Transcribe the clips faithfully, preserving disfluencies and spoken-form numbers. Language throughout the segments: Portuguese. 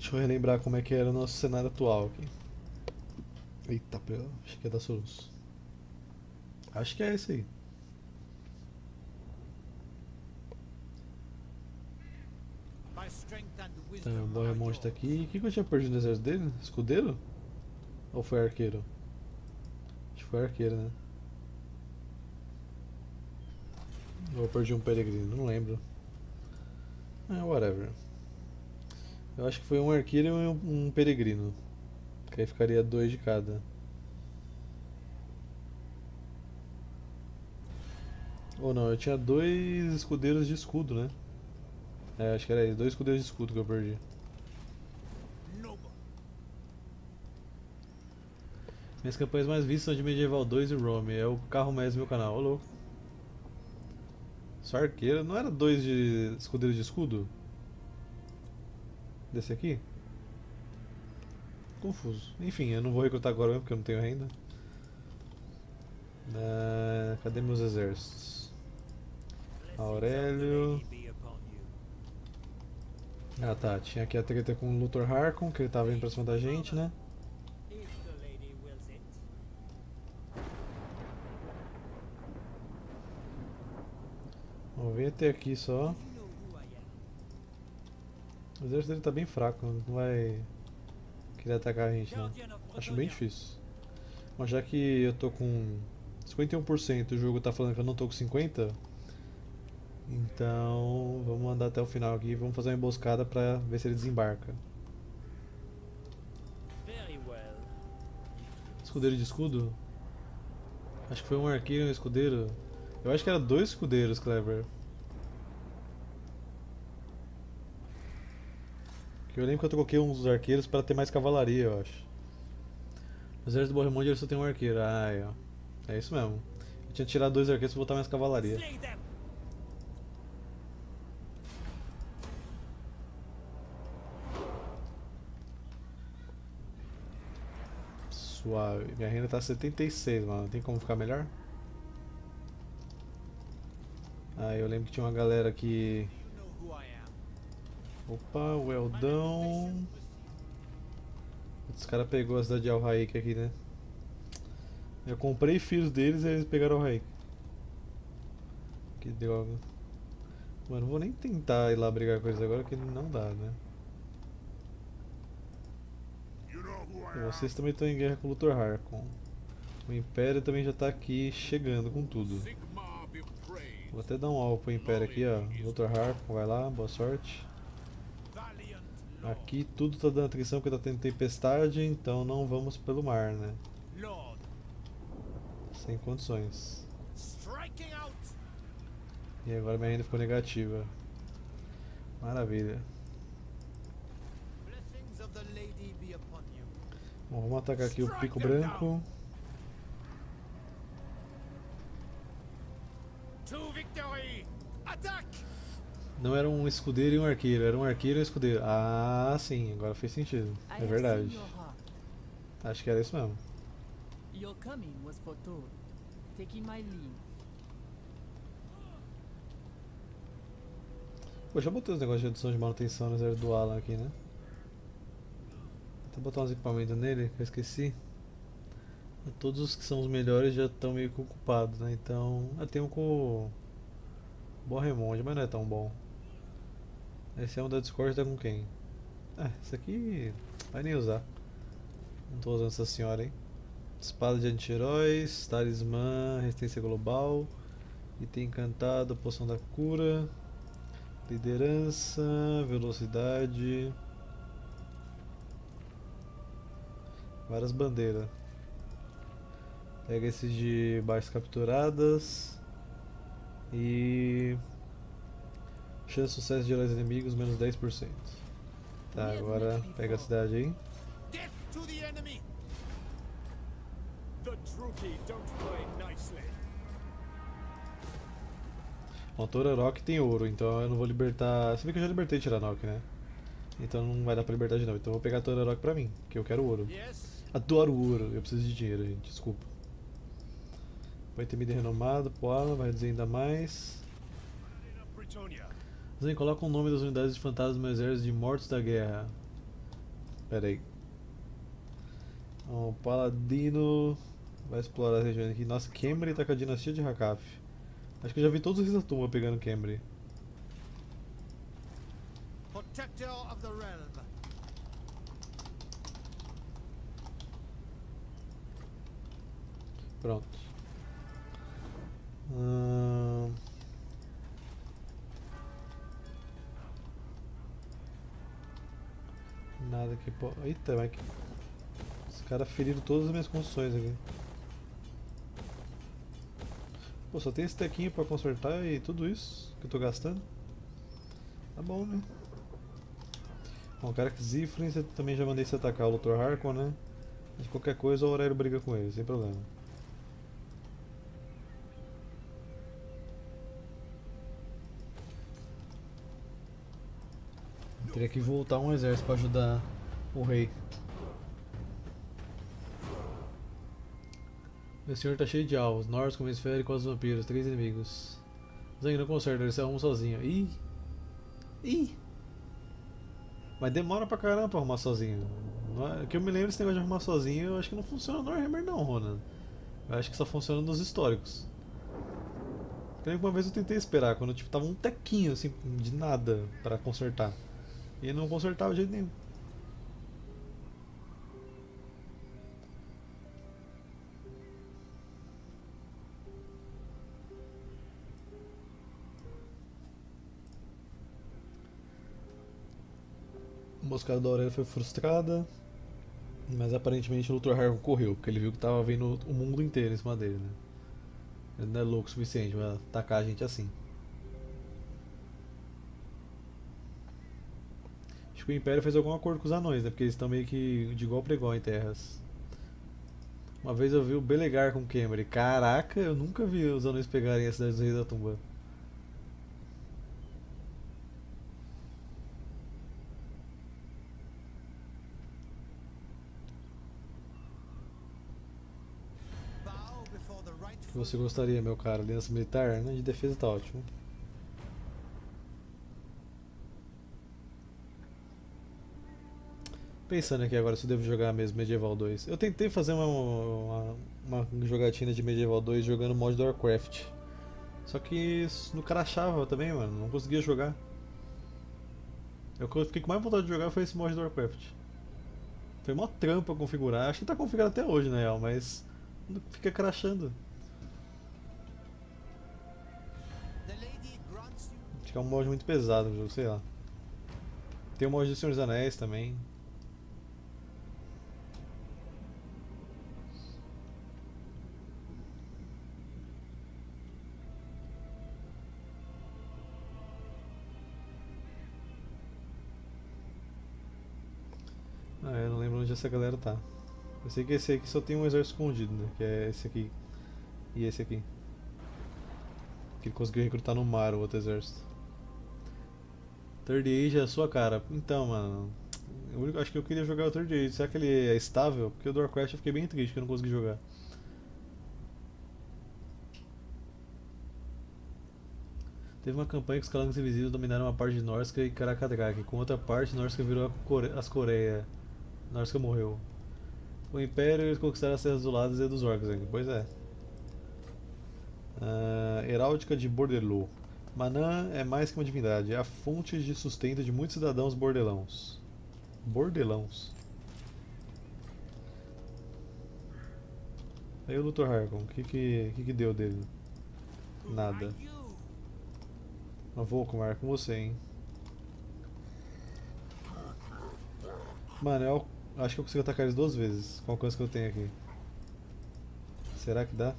Deixa eu relembrar como é que era o nosso cenário atual aqui. Eita, pera, acho que é da Solus. Acho que é esse aí. Tá, o Borremonte tá aqui. O que, que eu tinha perdido no exército dele? Escudeiro? Ou foi arqueiro? Acho que foi arqueiro, né? Ou eu perdi um peregrino, não lembro. Ah, whatever. Eu acho que foi um arqueiro e um, um peregrino. Que aí ficaria dois de cada. Ou não, eu tinha dois escudeiros de escudo, né? É, acho que era isso, dois escudeiros de escudo que eu perdi. Minhas campanhas mais vistas são de Medieval dois e Rome, é o carro mais do meu canal. Ô louco. Só arqueiro, não era dois de escudeiros de escudo? Desse aqui? Confuso. Enfim, eu não vou recrutar agora mesmo porque eu não tenho renda. Ah, cadê meus exércitos? Aurélio. Ah tá, tinha aqui a treta com o Luthor Harkon, que ele tava indo pra cima da gente, né? Vamos ver até aqui só. O exército dele tá bem fraco, não vai querer atacar a gente não. Acho bem difícil. Mas já que eu tô com cinquenta e um por cento e o jogo tá falando que eu não tô com cinquenta por cento, então vamos andar até o final aqui e vamos fazer uma emboscada pra ver se ele desembarca. Escudeiro de escudo? Acho que foi um arqueiro e um escudeiro. Eu acho que era dois escudeiros, Clever. Que eu lembro que eu troquei uns dos arqueiros pra ter mais cavalaria, eu acho. No exército do Borremonde ele só tem um arqueiro. Ah, é, ó. É isso mesmo. Eu tinha tirado dois arqueiros pra botar mais cavalaria. Suave. Minha renda tá setenta e seis, mano. Tem como ficar melhor? Ah, eu lembro que tinha uma galera que... Opa, o Eldão... Esse cara pegou a cidade de Al-Raik aqui, né? Eu comprei filhos deles e eles pegaram Al-Raik. Que droga. Mano, não vou nem tentar ir lá brigar com eles agora, que não dá, né? E vocês também estão em guerra com o Luthor Harkon. O Império também já tá aqui chegando com tudo. Vou até dar um alvo pro Império aqui, ó. Luthor Harkon, vai lá, boa sorte. Aqui tudo tá dando atenção porque tá tendo tempestade, então não vamos pelo mar, né? Sem condições. E agora minha renda ficou negativa. Maravilha. Bom, vamos atacar aqui o Pico Branco. Não era um escudeiro e um arqueiro, era um arqueiro e um escudeiro. Ah, sim, agora fez sentido. É verdade. Acho que era isso mesmo. Poxa, eu botei os negócios de adição de manutenção no exército do Alan aqui, né? Vou botar uns equipamentos nele, que eu esqueci. Todos os que são os melhores já estão meio que ocupados, né? Então. Eu tenho com o Borremonde, mas não é tão bom. Esse é um da Discord, tá com quem? Ah, esse aqui. Vai nem usar. Não tô usando essa senhora, hein? Espada de anti-heróis, talismã, resistência global, item encantado, poção da cura, liderança, velocidade. Várias bandeiras. Pega esses de baixas capturadas. E... chance de sucesso de heróis inimigos, menos dez por cento. Tá, agora pega a cidade aí. Bom, Torarok tem ouro, então eu não vou libertar... Se bem que eu já libertei Tiranok, né? Então não vai dar pra libertar de novo. Então eu vou pegar Torarok pra mim, que eu quero ouro. Adoro ouro, eu preciso de dinheiro, gente, desculpa. Vai ter mídia renomado, Poala, vai dizer ainda mais. Zen, coloca o nome das unidades de fantasmas no meu exército de mortos da guerra. Pera aí. O Paladino vai explorar a região aqui. Nossa, Khemri tá com a dinastia de Hakaf. Acho que eu já vi todos os reis da tumba pegando Khemri. Protector of the realm. Pronto. Hum... Nada que pode. Eita, mas que. Os caras feriram todas as minhas construções aqui. Pô, só tem esse tequinho pra consertar e tudo isso que eu tô gastando. Tá bom, né? Bom, o cara que Zifrin, você também já mandei você atacar o doutor Harkon, né? Mas qualquer coisa o Aurélio briga com ele, sem problema. Teria que voltar um exército pra ajudar o rei. Meu senhor tá cheio de alvos. Norse com Hemisfério e com os vampiros. Três inimigos. Zang não conserta, ele se arruma sozinho. Ih! Ih! Mas demora pra caramba pra arrumar sozinho. Não é, que eu me lembro desse negócio de arrumar sozinho, eu acho que não funciona no Warhammer não, Ronan. Eu acho que só funciona nos históricos. Eu lembro que uma vez eu tentei esperar, quando tipo, tava um tequinho assim, de nada pra consertar. E ele não consertava de jeito nenhum. A emboscada da Aurélia foi frustrada, mas aparentemente o doutor Harkon correu, porque ele viu que tava vindo o mundo inteiro em cima dele, né? Ele não é louco o suficiente pra atacar a gente assim. Acho que o Império fez algum acordo com os anões, né? Porque eles estão meio que de igual para igual em terras. Uma vez eu vi o Belegar com Khemri. Caraca, eu nunca vi os anões pegarem a cidade dos Reis da Tumba. Bow before the O que rightful. você gostaria, meu cara? Aliança militar? Né? De defesa tá ótimo. Pensando aqui agora se eu devo jogar mesmo Medieval dois. Eu tentei fazer uma, uma, uma jogatina de Medieval dois jogando mod do Warcraft. Só que isso não crashava também, mano. Não conseguia jogar. Eu fiquei com mais vontade de jogar foi esse mod do Warcraft. Foi mó trampa configurar. Acho que tá configurado até hoje, na real, mas fica crashando. The lady grants you. Acho que é um mod muito pesado no jogo, sei lá. Tem o mod do Senhor dos Anéis também. Ah, eu não lembro onde essa galera tá. Eu sei que esse aqui só tem um exército escondido, né? Que é esse aqui e esse aqui. Que ele conseguiu recrutar no mar o outro exército. Third Age é a sua cara. Então, mano. Eu acho que eu queria jogar o Third Age. Será que ele é estável? Porque o do Warcraft eu fiquei bem triste que eu não consegui jogar. Teve uma campanha que os Calangas Invisíveis dominaram uma parte de Norsca e Karakadrak. Com outra parte, Norsca virou Core as Coreia. Norsca morreu. O Império eles conquistaram as Terras Isoladas e a dos Orcs aqui. Pois é. Uh, Heráldica de Bordelô. Manã é mais que uma divindade, é a fonte de sustento de muitos cidadãos bordelãos. Bordelãos. Aí o doutor Harkon, o que que, que que deu dele? Nada. You. Não vou comer com você, hein? Mano, eu acho que eu consigo atacar eles duas vezes com o alcance que eu tenho aqui. Será que dá?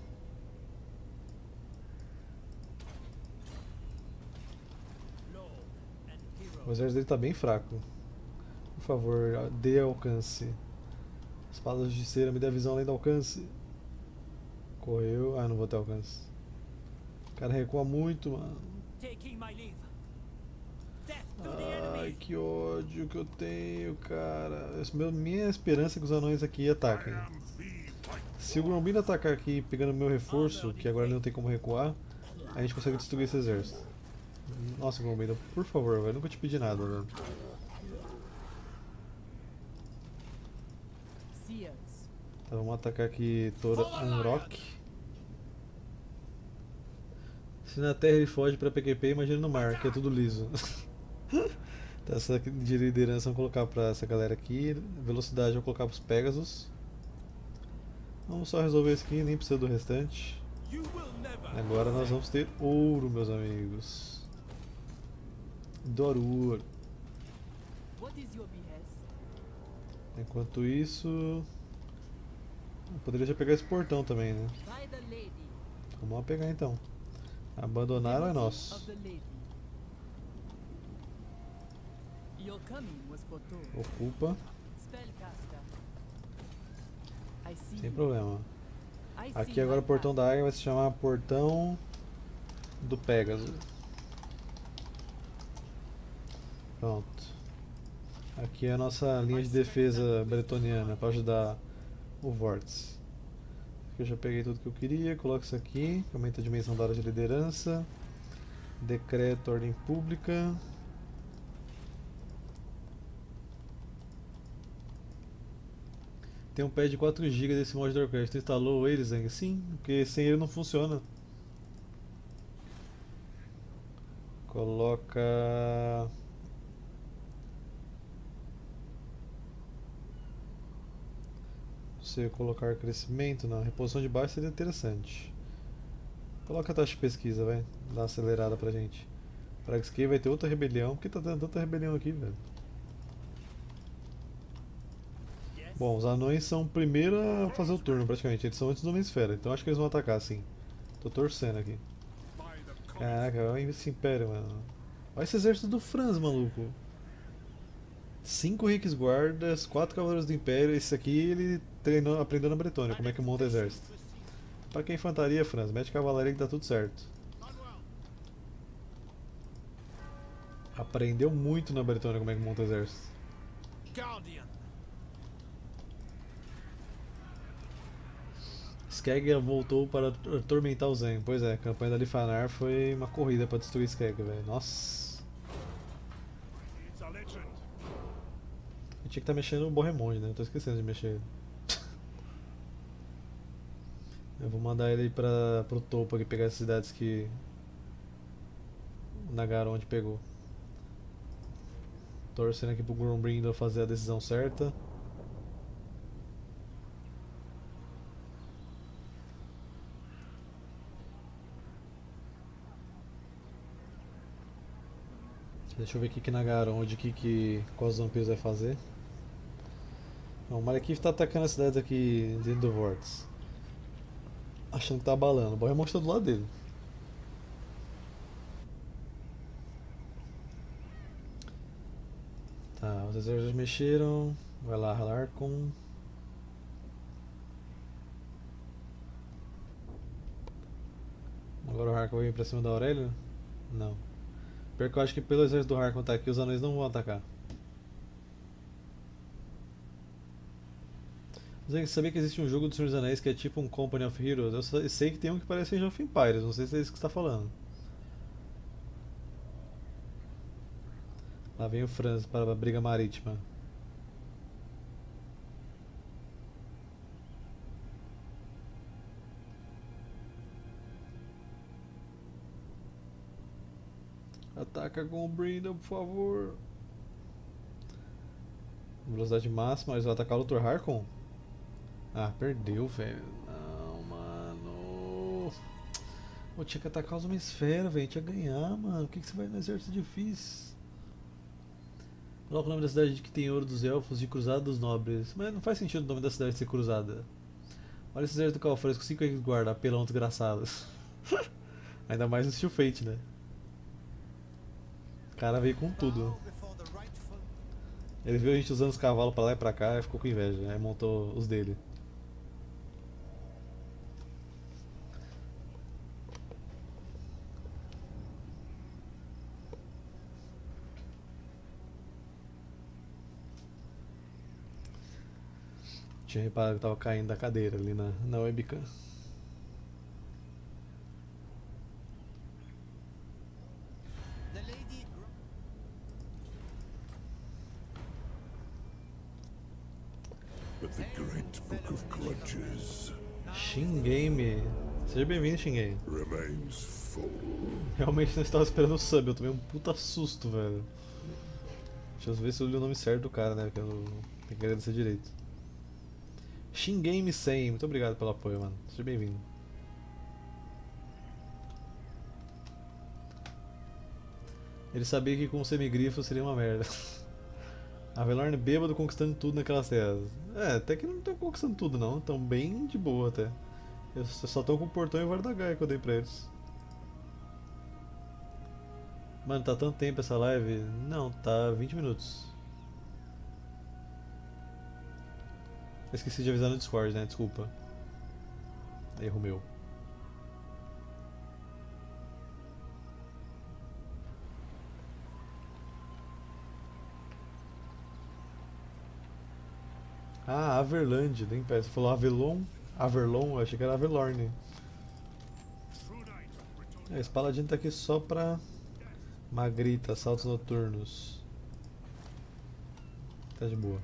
Lord and hero. O exército dele tá bem fraco. Por favor, dê alcance. Espadas de cera, me dê a visão além do alcance. Correu. Ah, não vou ter alcance. O cara recua muito, mano. Taking my leave. Death to the Ai, enemy. que ódio que eu tenho, cara. Esse meu- Minha esperança é que os anões aqui ataquem. Se o Grombino atacar aqui pegando meu reforço, que agora ele não tem como recuar, a gente consegue destruir esse exército. Nossa, Grombino, por favor, velho. Nunca te pedi nada, velho. fears. Então vamos atacar aqui Tora Unrock. Se na terra ele foge pra P Q P, imagina no mar, que é tudo liso. Então essa de liderança vamos colocar pra essa galera aqui. Velocidade vou colocar pros Pegasus. Vamos só resolver isso aqui, nem precisa do restante. You will never. Agora nós vamos ter ouro, meus amigos. Dorur. What is your behest? Enquanto isso, eu poderia já pegar esse portão também, né? By the lady. Vamos lá pegar então. Abandonaram é Of nosso. the lady. Your coming was foretold. Ocupa, Spellcaster. I see. sem you. problema. I Aqui see agora o my portão path. da águia vai se chamar Portão do Pégaso. Pronto. Aqui é a nossa linha de defesa bretoniana para ajudar o Vórtice. Aqui eu já peguei tudo que eu queria, coloco isso aqui, que aumenta a dimensão da área de liderança. Decreto ordem pública. Tem um pad de quatro gigas desse mod do Warcraft. Tu instalou ele, Zang? Sim, porque sem ele não funciona. Coloca... Se colocar crescimento, não. Reposição de baixo seria interessante. Coloca a taxa de pesquisa, vai. Dá uma acelerada pra gente. Pra que vai ter outra rebelião. Por que tá tendo tanta rebelião aqui, velho? Yes. Bom, os anões são o primeiro a fazer o turno, praticamente. Eles são antes do Homem-Esfera, então acho que eles vão atacar, sim. Tô torcendo aqui. Caraca, olha esse império, mano. Olha esse exército do Franz, maluco. Cinco Riques Guardas, quatro Cavaleiros do Império. Esse aqui ele treinou, aprendeu na Bretônia, como é que monta exército. Pra que infantaria, Franz? Mete cavalaria que dá tudo certo. Aprendeu muito na Bretônia como é que monta exército. Guardian. Skeg voltou para atormentar o Zen. Pois é, a campanha da Lifanar foi uma corrida para destruir Skeg, velho. Nossa. It's a legend. Eu tinha que estar mexendo no Borremonde, né? Eu tô esquecendo de mexer ele. Eu vou mandar ele para pro topo aqui pegar as cidades que Nagaronde pegou. Torcendo aqui pro Grombrindo fazer a decisão certa. Deixa eu ver o que que Nagaronde, o que que quais vampiros vai fazer. Não, o Malekith tá atacando as cidades aqui dentro do Vortex. Achando que tá abalando. O Borremont tá do lado dele. Tá, os exércitos mexeram. Vai lá, Larcon. Agora o Harkon vai vir pra cima da Aurélio? Não. Pior que eu acho que pelo exército do Harkon tá aqui, os anões não vão atacar. Você sabia que existe um jogo do Senhor dos Anéis que é tipo um Company of Heroes? Eu só- eu sei que tem um que parece Age of Empires, não sei se é isso que você tá falando. Lá vem o Franz para a briga marítima. Ataca com o Brindle, por favor. Velocidade máxima, eles vão atacar o doutor Harkon? Ah, perdeu, velho. Não, mano. Eu tinha que atacar os Homem-Esfera, velho. Tinha que ganhar, mano. Por que, que você vai no exército difícil? Coloca o nome da cidade que tem ouro dos elfos de Cruzada dos Nobres. Mas não faz sentido o nome da cidade ser Cruzada. Olha esse exército do Calfresco, cinco guarda, apelão desgraçado. Ainda mais no Steel Fate, né? O cara veio com tudo. Ele viu a gente usando os cavalos pra lá e pra cá e ficou com inveja, aí montou os dele. Tinha reparado que tava caindo da cadeira ali na, na webcam. The lady. But the great book of grudges Shingame. Seja bem-vindo, Shingame. remains full. Realmente não estava esperando o sub, eu tomei um puta susto, velho. Deixa eu ver se eu li o nome certo do cara, né? Porque eu não tenho que agradecer direito. Shingame cem, muito obrigado pelo apoio, mano. Seja bem-vindo. Ele sabia que com o semigrifo seria uma merda. Avelorn bêbado conquistando tudo naquelas terras. É, até que não estão conquistando tudo não, estão bem de boa até. Eles só estão com o portão e o Vardagaia que eu dei pra eles. Mano, tá tanto tempo essa live? Não, tá vinte minutos. Eu esqueci de avisar no Discord, né? Desculpa. Erro meu. Ah, Averland, nem parece. Você falou Avelon? Averlon? Eu achei que era Avelorn. É, esse paladino tá aqui só pra Magrita, assaltos noturnos. Tá de boa.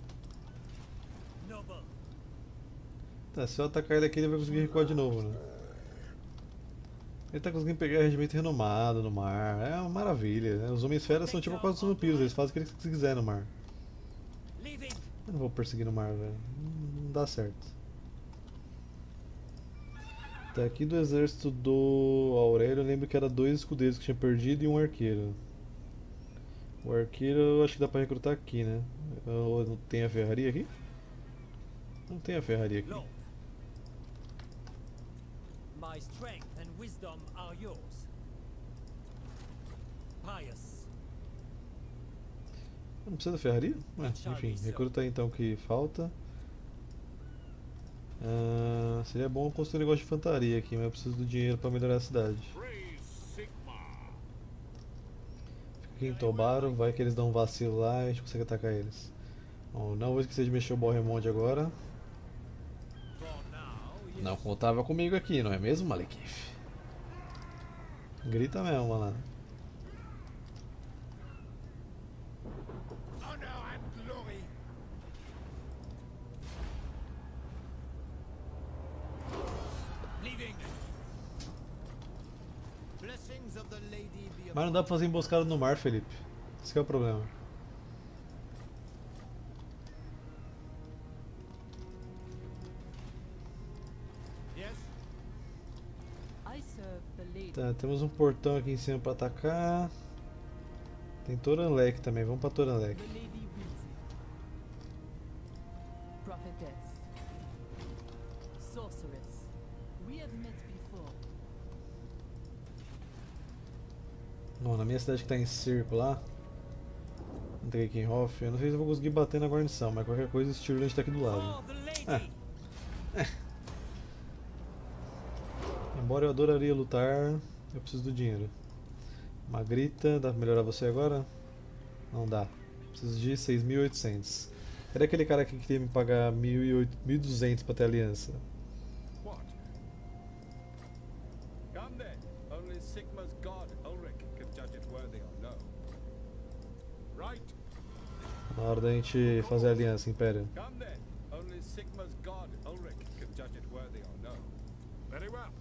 Noble. Tá, se eu atacar ele aqui ele vai conseguir recuar de novo, né? Ele tá conseguindo pegar regimento renomado no mar. É uma maravilha, né? Os Homens-Feras são tipo a Costa dos Vampiros, eles fazem o que eles quiserem no mar. Leaving. Eu não vou perseguir no mar, velho. Não não dá certo. Tá, aqui do exército do Aurélio eu lembro que era dois escudeiros que tinha perdido e um arqueiro. O arqueiro eu acho que dá pra recrutar aqui, né? Eu- Não tem a ferraria aqui? Não tem a ferraria aqui. Lord. My strength and wisdom are yours. Pious. Não precisa da ferraria? Ué, enfim, recruta aí então o que falta. Ah, seria bom construir um negócio de infantaria aqui, mas eu preciso do dinheiro pra melhorar a cidade. Fica aqui em Tobaro, vai que eles dão um vacilo lá e a gente consegue atacar eles. Bom, não vou esquecer de mexer o Borremond agora. For now, you Não contava comigo aqui, não é mesmo, Malekith? Grita mesmo, malandro. honor and glory. Leaving. Blessings of the lady be Mas não dá pra fazer emboscada no mar, Felipe. Esse que é o problema. Yes. I serve the lady. Tá, temos um portão aqui em cima pra atacar. Tem Toranlek também, vamos pra Toranlek. The lady wills it. Prophetess. Sorceress. We have met before. Bom, na minha cidade que tá em cerco lá, Drakenhof, eu não sei se eu vou conseguir bater na guarnição, mas qualquer coisa o Stirland tá aqui do lado. For the lady. Embora eu adoraria lutar, eu preciso do dinheiro. Magrita, dá pra melhorar você agora? Não dá. Preciso de seis mil e oitocentos. Era aquele cara que queria me pagar mil e duzentos pra ter aliança. What? Come then. Only Sigma's god Ulrich can judge it worthy or no. Right? Na hora da gente fazer aliança, Império. Come then. Only Sigma's god Ulrich can judge it worthy or no. Very well.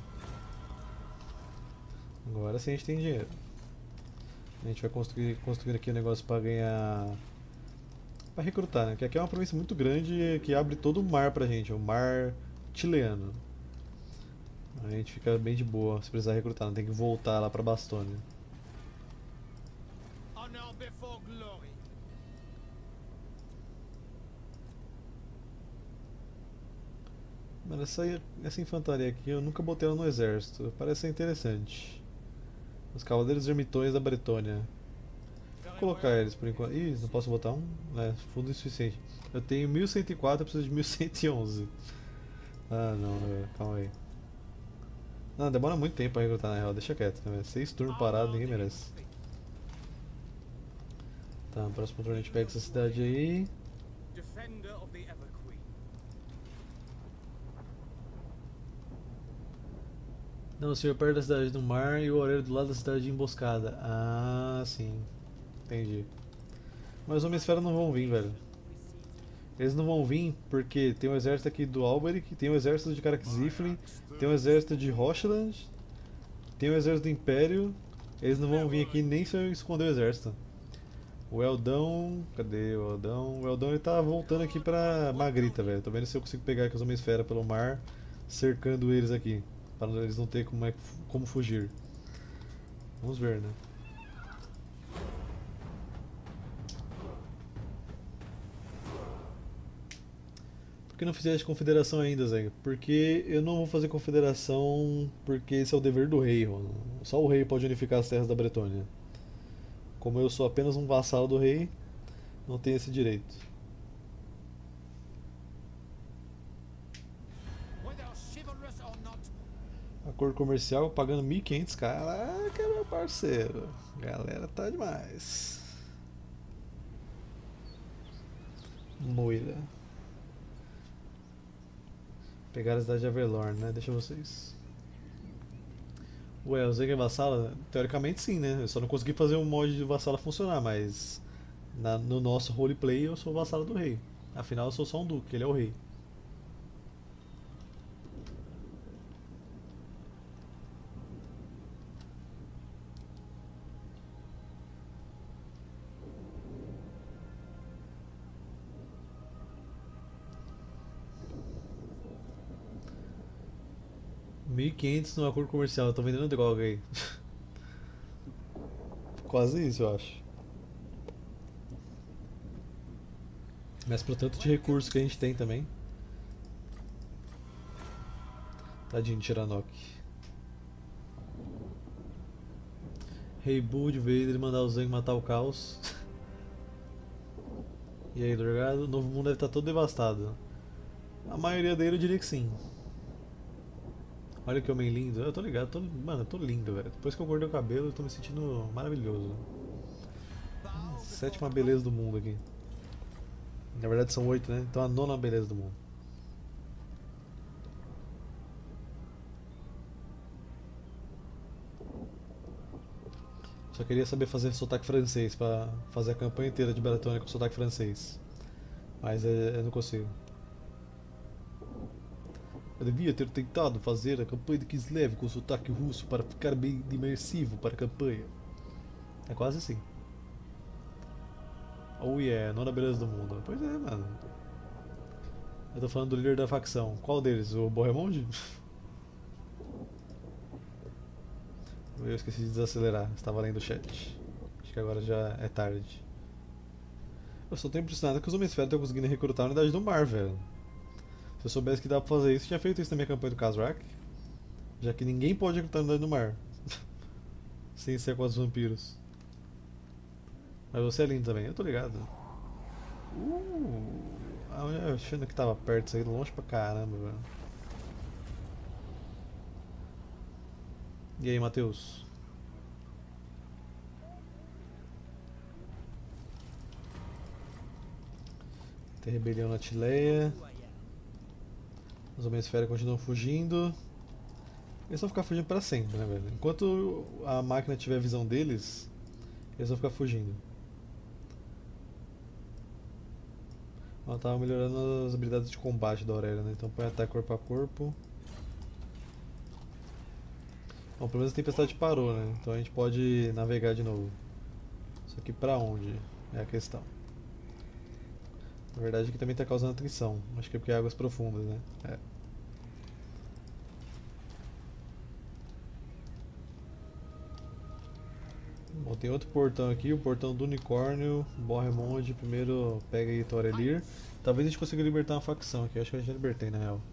Agora sim a gente tem dinheiro. A gente vai construir, construir aqui um negócio pra ganhar. Pra recrutar, né? Porque aqui é uma província muito grande que abre todo o mar pra gente, o mar chileano. A gente fica bem de boa se precisar recrutar, não tem que voltar lá pra Bastogne. Honor before glory. Mano, essa, essa infantaria aqui eu nunca botei ela no exército, parece ser interessante. Os Cavaleiros Ermitões da Bretônia. Vou colocar eles por enquanto. Ih, não posso botar um? É, fundo insuficiente. Eu tenho mil cento e quatro, eu preciso de mil cento e onze. Ah, não, velho, calma aí. Não, demora muito tempo pra recrutar na real, deixa quieto, né? Seis turnos parados, ninguém merece. Tá, no próximo turno a gente pega essa cidade aí. Defender of the Everqueen. Não, o senhor perto da cidade do mar e o Aurélio do lado da cidade de emboscada. Ah, sim. Entendi. Mas os Homens-Fera não vão vir, velho. Eles não vão vir porque tem um exército aqui do Alberic, tem um exército de Karak-Ziflin, tem um exército de Rochland, tem um exército do Império. Eles não vão vir aqui nem se eu esconder o exército. O Eldão... Cadê o Eldão? O Eldão ele tá voltando aqui pra Magrita, velho. Tô vendo se eu consigo pegar aqui os Homem-Esfera pelo mar, cercando eles aqui. Para eles não terem como, é, como fugir. Vamos ver, né? Por que não fizeste confederação ainda, Zé? Porque eu não vou fazer confederação porque esse é o dever do rei, mano. Só o rei pode unificar as terras da Bretônia. Como eu sou apenas um vassalo do rei, não tenho esse direito. Whether chivalrous or not, Acordo comercial pagando mil e quinhentos. Caraca, meu parceiro. Galera tá demais. Moira. Pegar a cidade de Averlorn, né? Deixa vocês. Ué, o Zeng é vassala? Teoricamente sim, né? Eu só não consegui fazer o mod de vassala funcionar, mas na- no nosso roleplay eu sou vassalo do rei. Afinal eu sou só um duque, ele é o rei. mil e quinhentos no acordo comercial, eu tô vendendo droga aí. Quase isso, eu acho. Mas pro tanto de recursos que a gente tem também. Tadinho de Tiranok. Rei Bud veio ele mandar o Zeng matar o caos. E aí, drogado? O novo mundo deve estar todo devastado. A maioria dele eu diria que sim. Olha que homem lindo. Eu tô ligado, tô, mano, eu tô lindo, velho. Depois que eu cortei o cabelo, eu tô me sentindo maravilhoso. Sétima beleza do mundo aqui. Na verdade são oito, né? Então a nona beleza do mundo. Só queria saber fazer sotaque francês pra fazer a campanha inteira de Baratônia com sotaque francês. Mas é, eu não consigo. Eu devia ter tentado fazer a campanha de Kislev com sotaque russo para ficar bem imersivo para a campanha. É quase assim. Oh yeah, nona beleza do mundo. Pois é, mano. Eu tô falando do líder da facção. Qual deles? O Bohemond? Eu esqueci de desacelerar, estava lendo o chat. Acho que agora já é tarde. Eu só tô impressionado que os Homens-Fera estão conseguindo recrutar a unidade do mar, velho. Se eu soubesse que dá pra fazer isso, eu tinha feito isso na minha campanha do Khazrak. Já que ninguém pode recrutar a unidade do mar. Sem ser com os vampiros. Mas você é lindo também, eu tô ligado. Uh, eu achando que tava perto isso aí, longe pra caramba, velho. E aí, Matheus? Tem rebelião na Tileia. Who I am. Os Homens-Fera continuam fugindo. Eles vão ficar fugindo pra sempre, né, velho? Enquanto a máquina tiver a visão deles, eles vão ficar fugindo. Ela tava melhorando as habilidades de combate da Aurélia, né? Então põe ataque corpo a corpo. Bom, pelo menos a tempestade parou, né? Então a gente pode navegar de novo. Só que pra onde? É a questão. Na verdade aqui também tá causando atrição. Acho que é porque é águas profundas, né? É. Bom, tem outro portão aqui, o portão do unicórnio. Bohemond primeiro pega aí Torelir. Talvez a gente consiga libertar uma facção aqui, acho que a gente já libertei na real.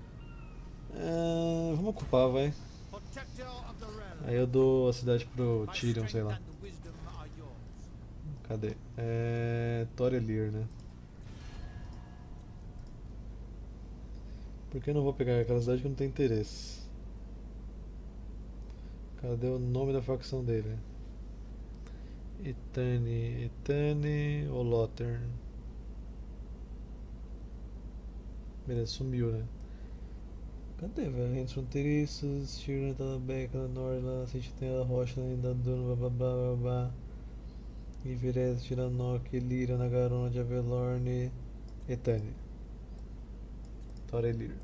É, vamos ocupar, vai. protector of the realm. Aí eu dou a cidade pro My Tyrion, sei strength lá. and wisdom are yours. Cadê? É. Torelir, né? Por que eu não vou pegar aquela cidade que não tem interesse? Cadê o nome da facção dele? Etane, Etane ou Lothern? Beleza, sumiu, né? Cadê, velho? Entre fronteiriços, Tyrion tá na Beca, na Norla, Sentinela, Rocha, ainda Duna, babá, babá. Iverez, Tiranok, Lyria, Nagarona de Avelorn. Etânia. Thorelir.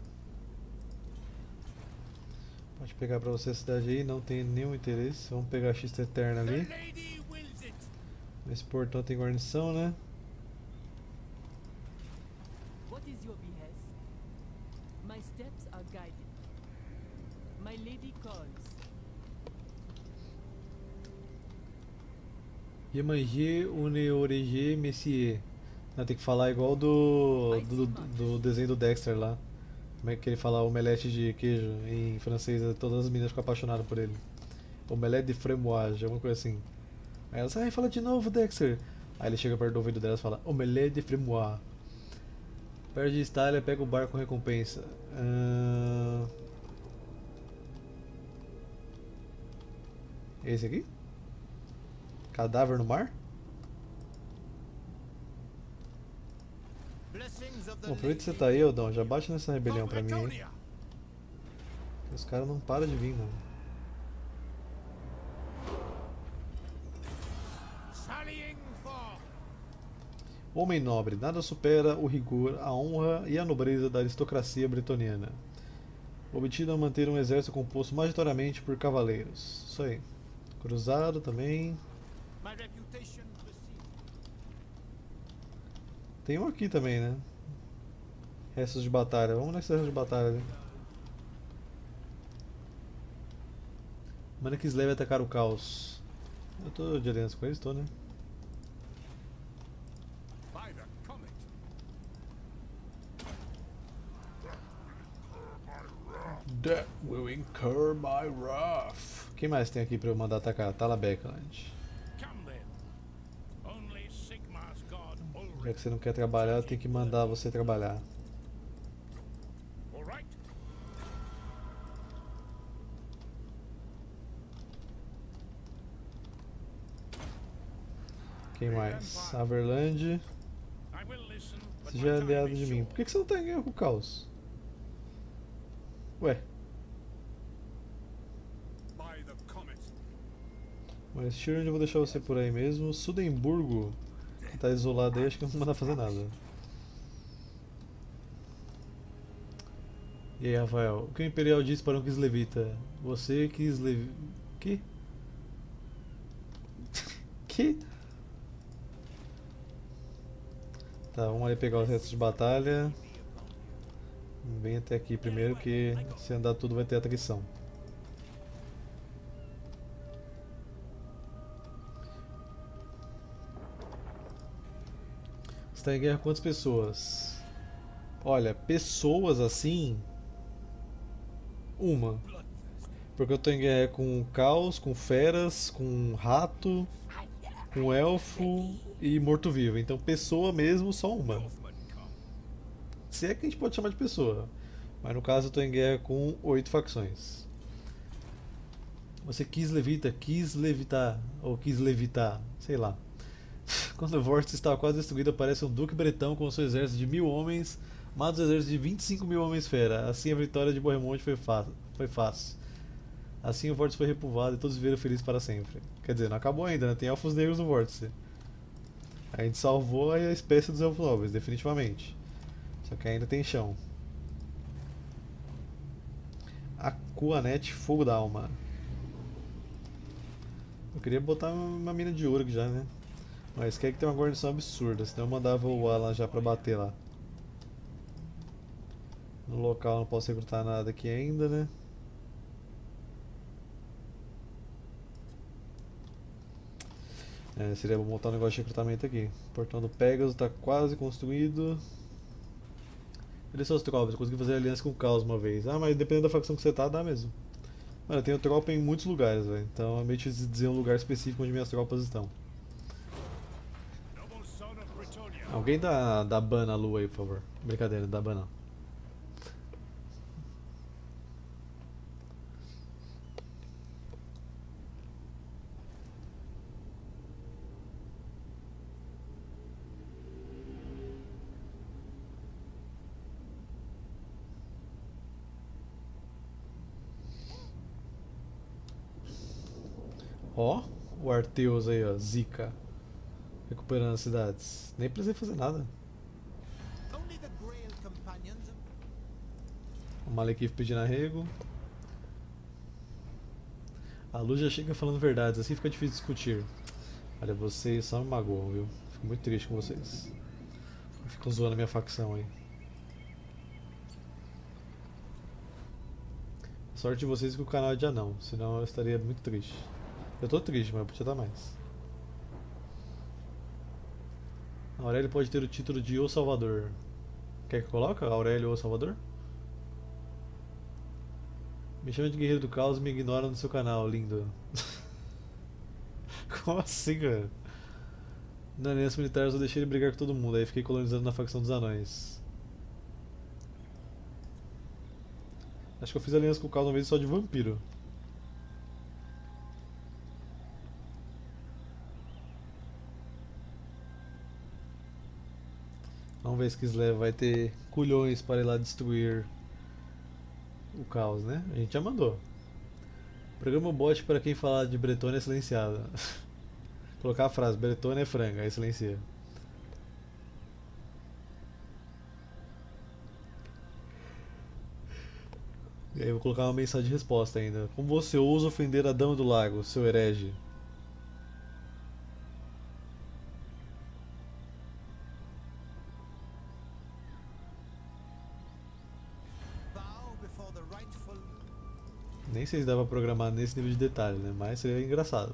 Pode pegar pra você a cidade aí, não tem nenhum interesse. Vamos pegar a Xista Eterna The ali. lady wills it. Nesse portão tem guarnição, né? What is your behest? My steps are guided. My lady calls. Yemanger Uneoreger Messier. Não, tem que falar igual do, do, do desenho do Dexter lá. Como é que ele fala omelete de queijo em francês? Todas as meninas ficam apaixonadas por ele. Omelete de framboise, alguma coisa assim. Aí elas, ai, fala de novo, Dexter. Aí ele chega perto do ouvido delas e fala, omelete de framboise. Perde Stalha, pega o barco com recompensa. Ahn... Esse aqui? Cadáver no mar? Blessings of the Bom, aproveita que você lady tá aí, Eldon. Já bate nessa rebelião of pra mim, hein? Bretonia. Os caras não param de vir, mano. Sallying for Homem nobre, nada supera o rigor, a honra e a nobreza da aristocracia bretoniana. Obtido a manter um exército composto majoritariamente por cavaleiros. Isso aí. Cruzado também. my reputation precedes. Tem um aqui também, né? Restos de batalha. Vamos nesse resto de batalha ali. Manda que Slave atacar o caos. Eu tô de aliança com eles, tô, né? By the comet. That will incur my wrath. Quem mais tem aqui pra eu mandar atacar? Talabeckland. Come then. Only Sigmar's god Já Ulrich. que você não quer trabalhar, eu tenho que mandar você trabalhar. All right. Quem mais? Averland. I will listen, but Você my já é time aliado is de mim. short. Por que que você não tá em guerra com o caos? Ué, By the comet. mas Shirley, eu vou deixar você por aí mesmo. Sudemburgo, que tá isolado aí, acho que não vai mandar fazer nada. E aí, Rafael, o que o Imperial disse para um Kislevita? Você Kislev... Que? Que? Tá, vamos ali pegar os restos de batalha. Vem até aqui primeiro, que se andar tudo vai ter atrição. Você tá em guerra com quantas pessoas? Olha, pessoas assim. Uma. Porque eu tô em guerra com caos, com feras, com rato, com elfo e morto-vivo. Então, pessoa mesmo, só uma. Northmen come. Se é que a gente pode chamar de pessoa. Mas no caso eu tô em guerra com oito facções. Você quis levita, quis levitar, ou quis levitar, sei lá. Quando o vórtice estava quase destruído, aparece um duque bretão com seu exército de mil homens, mata o exército de vinte e cinco mil homens fera. Assim a vitória de Bohemond foi, foi fácil. Assim o vórtice foi repulvado e todos viveram felizes para sempre. Quer dizer, não acabou ainda, né? Tem elfos negros no vórtice. A gente salvou a espécie dos elfos nobres, definitivamente. Só que ainda tem chão. Aquanet, fogo da alma. Eu queria botar uma mina de ouro aqui já, né? Mas quer que tem uma guarnição absurda, senão eu mandava o Alan já pra bater lá. No local não posso recrutar nada aqui ainda, né? É, seria bom montar um negócio de recrutamento aqui. O portão do Pegasus está quase construído. Cadê seus tropas? Eu consegui fazer aliança com o Caos uma vez. Ah, mas dependendo da facção que você tá, dá mesmo. Mano, eu tenho tropa em muitos lugares, velho. Então é meio difícil dizer um lugar específico onde minhas tropas estão. Noble son of Bretonia. Alguém dá, dá ban na lua aí, por favor. Brincadeira, dá ban não. Ó, o Arteus aí, ó, Zika. Recuperando as cidades. Nem precisei fazer nada. The companions. O Malekith pedindo arrego. A Luz já chega falando verdades, assim fica difícil discutir. Olha, vocês só me magoam, viu? Fico muito triste com vocês. Ficam zoando a minha facção aí. Sorte de vocês que o canal é de anão, senão eu estaria muito triste. Eu tô triste, mas eu podia estar mais. A Aurélio pode ter o título de O Salvador. Quer que eu coloque? Aurélio O Salvador? Me chama de Guerreiro do Caos e me ignora no seu canal, lindo. Como assim, cara? Na aliança militar eu só deixei ele brigar com todo mundo, aí fiquei colonizando na facção dos anões. Acho que eu fiz aliança com o Caos uma vez só de vampiro. Vamos ver se Kislev vai ter culhões para ir lá destruir o Caos, né? A gente já mandou. Programa bot para quem falar de Bretônia é silenciado. Colocar a frase, Bretônia é franga, aí silencia. E aí eu vou colocar uma mensagem de resposta ainda. Como você ousa ofender a Dama do Lago, seu herege? Bow before the rightful. Nem sei se dá pra programar nesse nível de detalhe, né? Mas seria engraçado.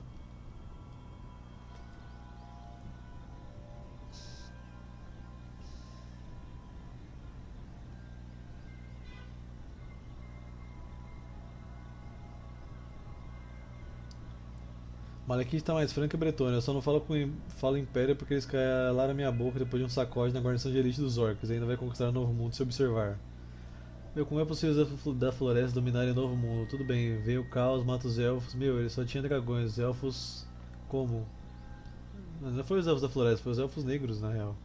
Malekith tá mais franco que Bretônia, eu só não falo com falo Império porque eles calaram minha boca depois de um sacode na guarnição de elite dos orcs e ainda vai conquistar o Novo Mundo se observar. Meu, como é possível os da floresta dominarem o Novo Mundo? Tudo bem, veio o caos, mata os elfos. Meu, ele só tinha dragões, os elfos... como? Não foi os elfos da floresta, foi os elfos negros na real.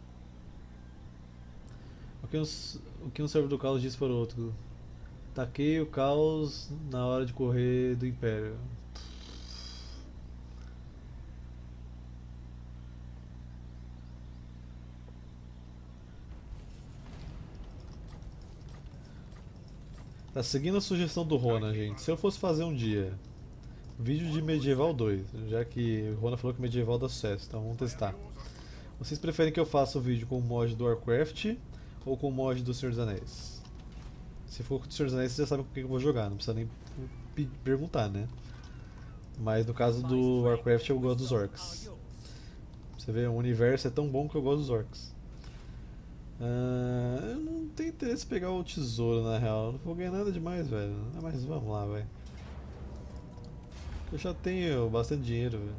O que um, o que um servo do caos disse para o outro? Taquei o caos na hora de correr do Império. Tá seguindo a sugestão do Rona, gente. Se eu fosse fazer um dia vídeo de Medieval dois, já que o Rona falou que Medieval dá sucesso, então vamos testar. Vocês preferem que eu faça o vídeo com o mod do Warcraft ou com o mod do Senhor dos Anéis? Se for com o Senhor dos Anéis, vocês já sabem com o que eu vou jogar, não precisa nem perguntar, né? Mas no caso do Warcraft eu gosto dos orcs. Você vê, o universo é tão bom que eu gosto dos orcs. Uh, eu não tenho interesse em pegar o tesouro na real, eu não vou ganhar nada demais, velho. Ah, mas vamos lá, velho. Eu já tenho bastante dinheiro, velho.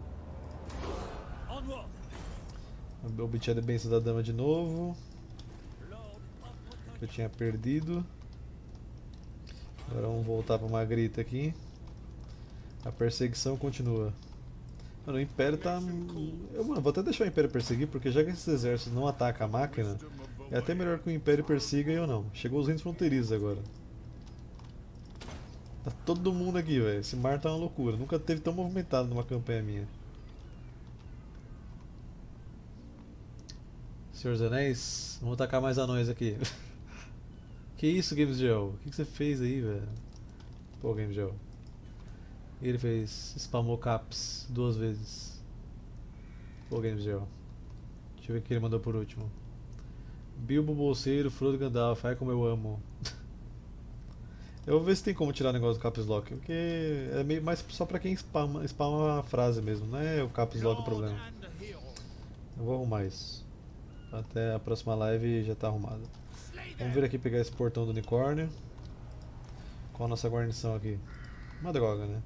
Obti a bênção da dama de novo. Eu tinha perdido. Agora vamos voltar para uma grita aqui. A perseguição continua. Mano, o Império tá... Eu mano, vou até deixar o Império perseguir, porque já que esses exércitos não atacam a máquina, é até melhor que o Império persiga e eu não. Chegou os índios fronteiriços agora. Tá todo mundo aqui, velho. Esse mar tá uma loucura. Nunca teve tão movimentado numa campanha minha. Senhor dos Anéis, vamos atacar mais anões aqui. Que isso, Games Gel? O que, que você fez aí, velho? Pô, Games Gel. E ele fez. Spamou caps duas vezes. Pô, Games Gel. Deixa eu ver o que ele mandou por último. Bilbo Bolseiro, Frodo Gandalf, ai como eu amo. Eu vou ver se tem como tirar o negócio do caps lock, porque é meio mais só pra quem spama, spama a frase mesmo, não é o caps lock o problema. Eu vou arrumar isso. Até a próxima live já tá arrumado. Vamos vir aqui pegar esse portão do unicórnio. Qual a nossa guarnição aqui? Uma droga, né?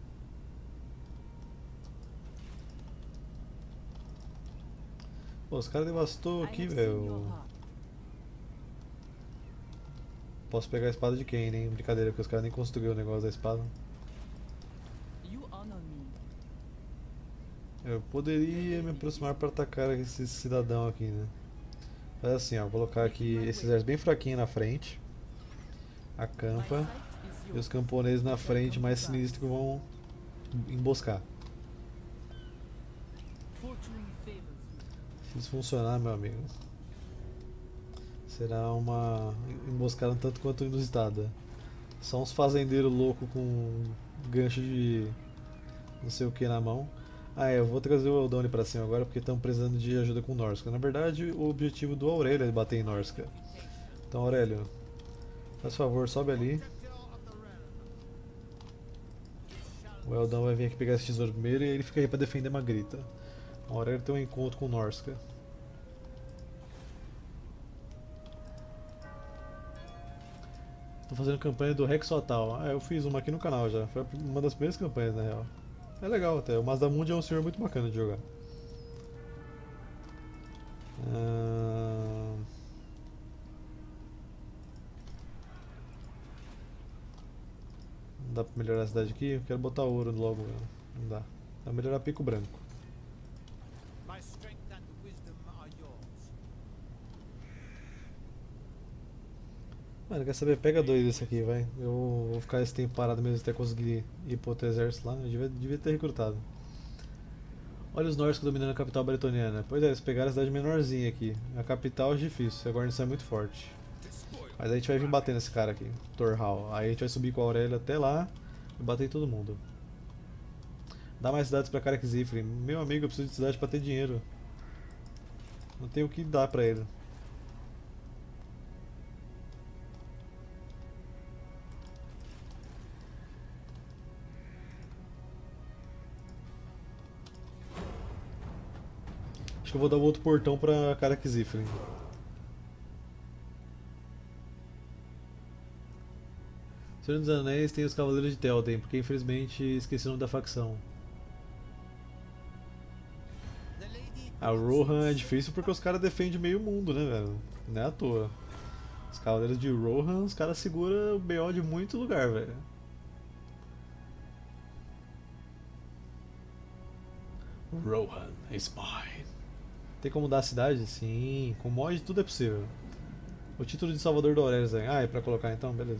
Pô, os caras devastou aqui, velho. Posso pegar a espada de quem, nem? Brincadeira, porque os caras nem construíram o negócio da espada. Eu poderia me aproximar para atacar esse cidadão aqui, né? Faz assim, ó, vou colocar aqui esse exército bem fraquinho na frente. Acampa. E os camponeses na frente mais sinistros que vão emboscar. Se isso funcionar, meu amigo, Será uma emboscada um tanto quanto inusitada. Só uns fazendeiros loucos com gancho de não sei o que na mão. Ah, é, eu vou trazer o Eldone pra cima agora porque estão precisando de ajuda com Norsca. Na verdade, o objetivo do Aurélio é bater em Norsca. Então, Aurélio, faz favor, sobe ali. O Eldon vai vir aqui pegar esse tesouro primeiro e ele fica aí pra defender Magrita. O Aurélio tem um encontro com Norsca. Tô fazendo campanha do Rexotal. Ah, eu fiz uma aqui no canal já. Foi uma das primeiras campanhas, na real. É legal até. O Mazdamundi é um senhor muito bacana de jogar. Ah... Não dá pra melhorar a cidade aqui? Eu quero botar ouro logo. Não dá. Dá pra melhorar pico branco. My strength and wisdom are yours. Mano, quer saber? Pega dois desse aqui, vai. Eu vou ficar esse tempo parado mesmo até conseguir ir pro outro exército lá. Eu devia, devia ter recrutado. Olha os nórdicos dominando a capital bretoniana. Pois é, eles pegaram a cidade menorzinha aqui. A capital é difícil, a guarnição é muito forte. Mas aí a gente vai vir bater nesse cara aqui, Torhal. Aí a gente vai subir com a Aurélia até lá e bater em todo mundo. Dá mais cidades pra Karak-Zifri. Meu amigo, eu preciso de cidade pra ter dinheiro. Não tenho o que dar pra ele. Acho que eu vou dar o outro portão pra Karak-Zifri. Senhor dos Anéis tem os Cavaleiros de Télden, porque infelizmente esqueci o nome da facção. The lady A Rohan é difícil porque os caras defendem meio mundo, né, velho? Não é à toa. Os Cavaleiros de Rohan, os caras seguram o B O de muito lugar, velho. Rohan is mine. Tem como mudar a cidade? Sim, com mod tudo é possível. O título de Salvador do Aurélio, ah, é pra colocar então? Beleza.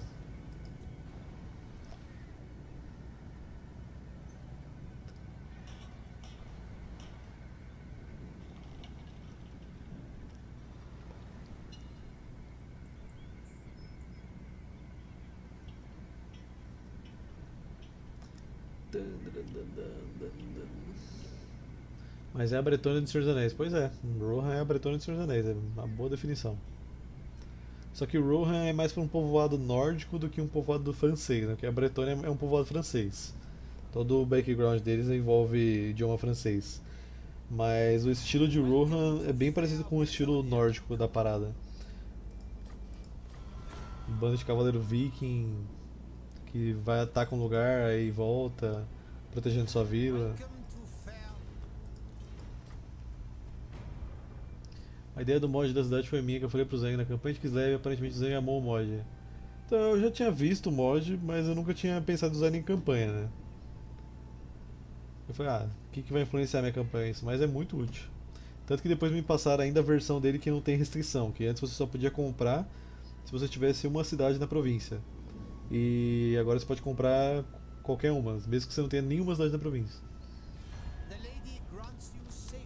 Mas é a Bretônia do Senhor dos Anéis. Pois é, Rohan é a Bretônia do Senhor dos Anéis, é uma boa definição. Só que Rohan é mais para um povoado nórdico do que um povoado francês, né? Porque a Bretônia é um povoado francês. Todo o background deles envolve idioma francês. Mas o estilo de Rohan é bem parecido com o estilo nórdico da parada. Um bando de cavaleiro viking que vai atacar um lugar aí volta, protegendo sua vila. come to fair. A ideia do mod da cidade foi minha, que eu falei pro Zeng na campanha de Kislev e aparentemente o Zeng amou o mod. Então eu já tinha visto o mod, mas eu nunca tinha pensado em usar ele em campanha, né? Eu falei, ah, o que, que vai influenciar minha campanha? Isso, mas é muito útil. Tanto que depois me passaram ainda a versão dele que não tem restrição, que antes você só podia comprar se você tivesse uma cidade na província. E agora você pode comprar qualquer uma, mesmo que você não tenha nenhuma cidade na província. The lady grants you safety.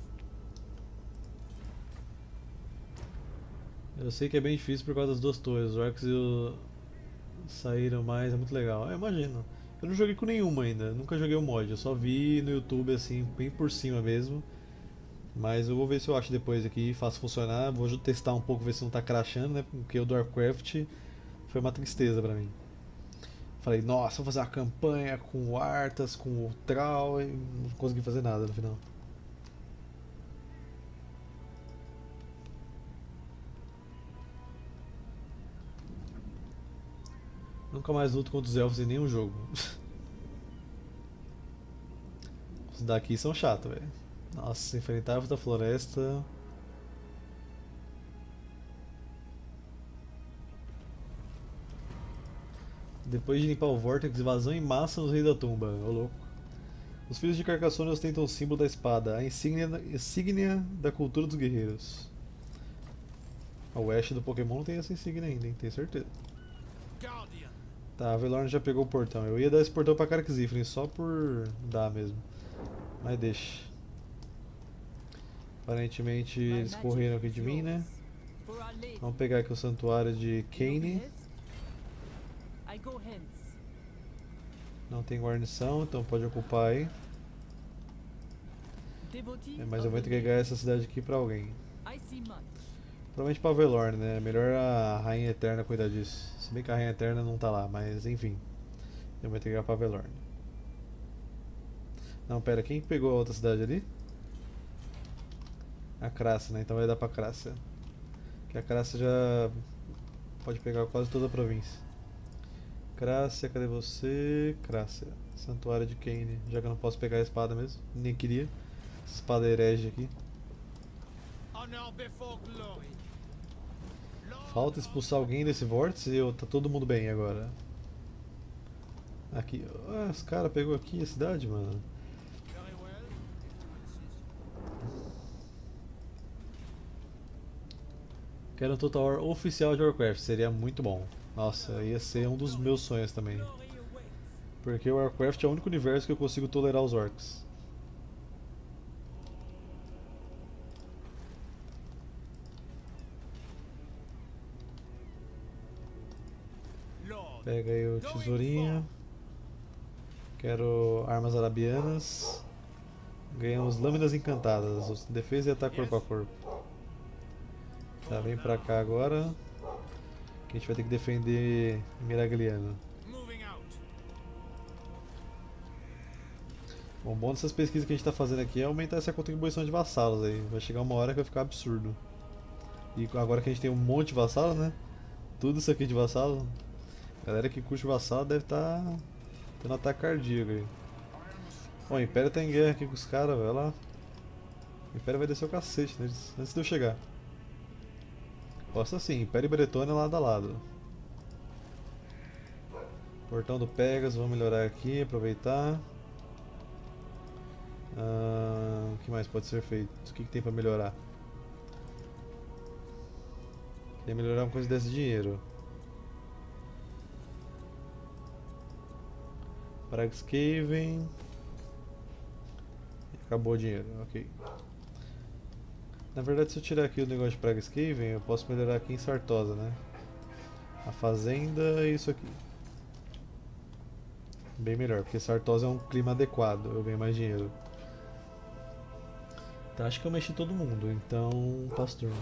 Eu sei que é bem difícil por causa das duas torres, os orcs e o... saíram mais, é muito legal. Eu imagino. Eu não joguei com nenhuma ainda, nunca joguei o mod, eu só vi no YouTube assim, bem por cima mesmo. Mas eu vou ver se eu acho depois aqui, faço funcionar, vou testar um pouco, ver se não tá crashando, né? Porque o do Warcraft foi uma tristeza pra mim. Falei, nossa, vou fazer uma campanha com o Arthas, com o Thrall, e não consegui fazer nada no final. Nunca mais luto contra os elfos em nenhum jogo. Os daqui são chatos, velho. Nossa, enfrentar elfos da floresta. Depois de limpar o Vortex, invasão em massa nos Reis da Tumba. Ô louco. Os filhos de Carcassonne ostentam o símbolo da espada, a insígnia, insígnia da cultura dos guerreiros. O Ash do Pokémon não tem essa insígnia ainda, hein? Tenho certeza. Guardian. Tá, a Velorn já pegou o portão. Eu ia dar esse portão pra Karak-Zifri só por dar mesmo. Mas deixa. Aparentemente My eles magic correram aqui de mim, né? flows, for our lady. Vamos pegar aqui o santuário de You Kane. behest? I go hence. Não tem guarnição, então pode ocupar aí. Devotee É, mas eu of vou the entregar essa cidade aqui pra alguém. lady. I see much. Provavelmente pra Velorn, né? Melhor a Rainha Eterna cuidar disso. Se bem que a Rainha Eterna não tá lá, mas enfim. Eu vou entregar pra Velorn. Não, pera, quem pegou a outra cidade ali? A Crácia, né? Então vai dar pra Crácia. Que a Crácia já pode pegar quase toda a província. Crácia, cadê você? Crácia. Santuário de Kane. Já que eu não posso pegar a espada mesmo. Nem queria. Essa espada herege aqui. Honor before glory. Falta expulsar alguém desse vórtice e eu- tá todo mundo bem agora. Aqui. Ah, os caras pegou aqui a cidade, mano. Very well. Quero um Total War oficial de Warcraft, seria muito bom. Nossa, ia ser um dos meus sonhos também. Glory awaits. Porque o Warcraft é o único universo que eu consigo tolerar os orcs. Lord. Pega aí o tesourinho. Quero armas arabianas. Ganhamos lâminas encantadas, defesa e ataque corpo a corpo. Tá, vem pra cá agora. Que a gente vai ter que defender Miragliano. Moving out. Bom, o bom dessas pesquisas que a gente tá fazendo aqui é aumentar essa contribuição de vassalos aí. Vai chegar uma hora que vai ficar absurdo. E agora que a gente tem um monte de vassalo, né? Tudo isso aqui de vassalo. A galera que curte vassalo deve estar tá tendo ataque cardíaco aí. Ó, o Império tá em guerra aqui com os caras, vai lá. O Império vai descer o cacete neles, antes de eu chegar. Posso assim, Império e Bretônia lado a lado. Portão do Pegasus, vamos melhorar aqui, aproveitar. Ah, o que mais pode ser feito? O que, que tem pra melhorar? Queria melhorar uma coisa desse dinheiro. Pragscaven. Acabou o dinheiro, ok. Na verdade, se eu tirar aqui o negócio de Pragscaven, eu posso melhorar aqui em Sartosa, né? A fazenda e isso aqui. Bem melhor, porque Sartosa é um clima adequado, eu ganho mais dinheiro. Tá, acho que eu mexi todo mundo, então passo turno.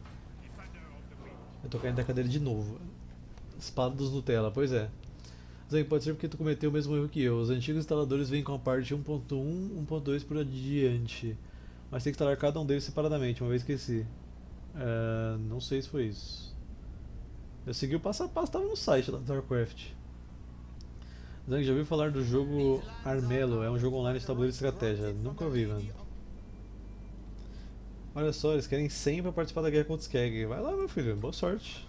Eu tô caindo da cadeira de novo. Espada dos Nutella, pois é. Zé, pode ser porque tu cometeu o mesmo erro que eu. Os antigos instaladores vêm com a parte um ponto um, um ponto dois por adiante. Mas tem que instalar cada um deles separadamente, uma vez esqueci. É, não sei se foi isso. Eu segui o passo a passo, tava no site lá do Warcraft. Zang, já ouviu falar do jogo Armelo? É um jogo online de tabuleiro de estratégia. Nunca ouvi, mano. Olha só, eles querem cem pra participar da guerra contra o Skeg. Vai lá, meu filho, boa sorte.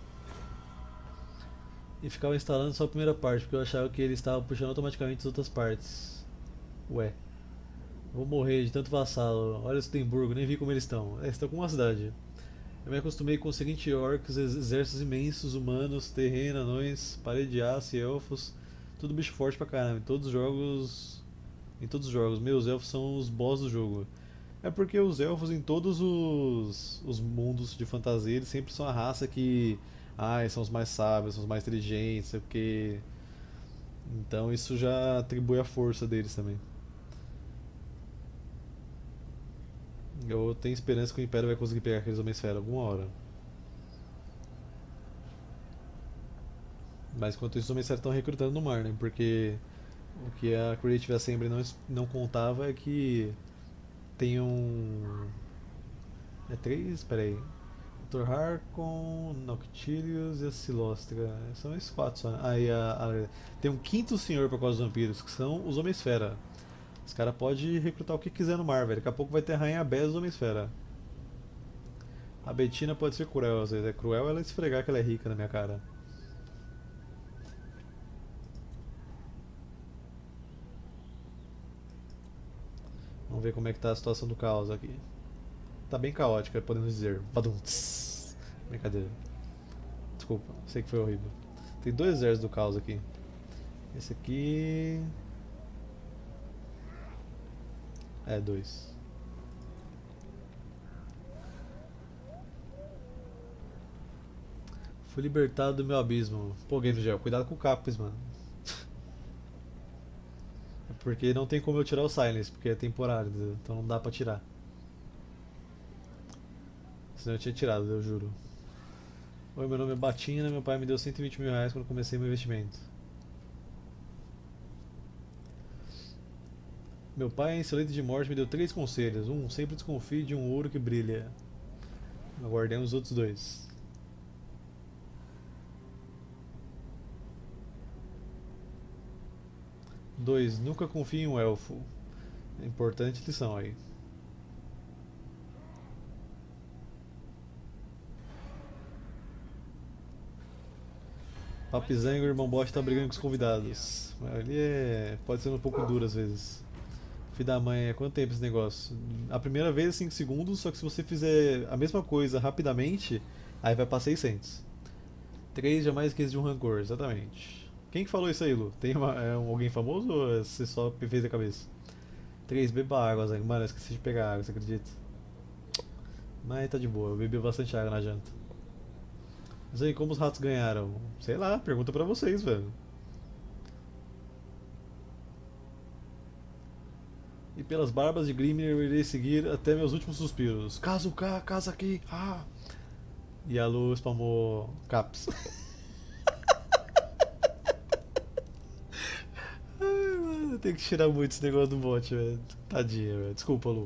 E ficava instalando só a primeira parte, porque eu achava que ele estava puxando automaticamente as outras partes. Ué. Vou morrer de tanto vassalo. Olha Stemburgo, nem vi como eles estão. É, estão com uma cidade. Eu me acostumei com o seguinte: orcs, ex- exércitos imensos, humanos, terreno, anões, parede de aço e elfos. Tudo bicho forte pra caramba. Em todos os jogos. Em todos os jogos, meus elfos são os boss do jogo. É porque os elfos em todos os, os mundos de fantasia, eles sempre são a raça que. Ah, são os mais sábios, são os mais inteligentes, porque. Então isso já atribui a força deles também. Eu tenho esperança que o Império vai conseguir pegar aqueles Homem-Esfera alguma hora. Mas enquanto isso, os Homem-Esfera estão recrutando no mar, né? Porque o que a Creative Assembly não, es- não contava é que tem um. É três? Peraí. doutor Harkon, Noctilius e a Silostra. São esses quatro só, né? Ah, e a, a- tem um quinto senhor para causa dos vampiros, que são os Homem-Esfera. Os caras podem recrutar o que quiser no mar, velho. Daqui a pouco vai ter a Rainha Bess dos Homem-Esfera. A Bettina pode ser cruel, às vezes. É cruel ela esfregar que ela é rica na minha cara. Vamos ver como é que tá a situação do caos aqui. Tá bem caótica, podemos dizer. Badum, tss. Brincadeira. Desculpa, sei que foi horrível. Tem dois exércitos do caos aqui. Esse aqui. É, dois. Fui libertado do meu abismo. Pô, Game Gel, cuidado com o Capes, mano. É porque não tem como eu tirar o Silence, porque é temporário, entendeu? Então não dá pra tirar. Senão eu tinha tirado, eu juro. Oi, meu nome é Batina, meu pai me deu cento e vinte mil reais quando comecei meu investimento. Meu pai, em seu leito de morte, me deu três conselhos. Um, sempre desconfie de um ouro que brilha. Aguardemos os outros dois. Dois, nunca confie em um elfo. Importante lição aí. Papizango e o irmão Bote tá brigando com os convidados. Ele é... pode ser um pouco duro às vezes. Filho da mãe, é quanto tempo esse negócio? A primeira vez é cinco segundos, só que se você fizer a mesma coisa rapidamente, aí vai pra seiscentos. três jamais esqueça de um rancor, exatamente. Quem que falou isso aí, Lu? Tem uma, é um, alguém famoso ou é você só fez a cabeça? três, beba água, Zang. Mano, eu esqueci de pegar água, você acredita? Mas tá de boa, eu bebi bastante água na janta. Mas aí, como os ratos ganharam? Sei lá, pergunta pra vocês, velho. E pelas barbas de Grimnir eu irei seguir até meus últimos suspiros. Caso cá, casa aqui, ah! E a Lu spamou caps. Ai, mano, eu tenho que tirar muito esse negócio do bot, velho. Tadinha, velho. Desculpa, Lu.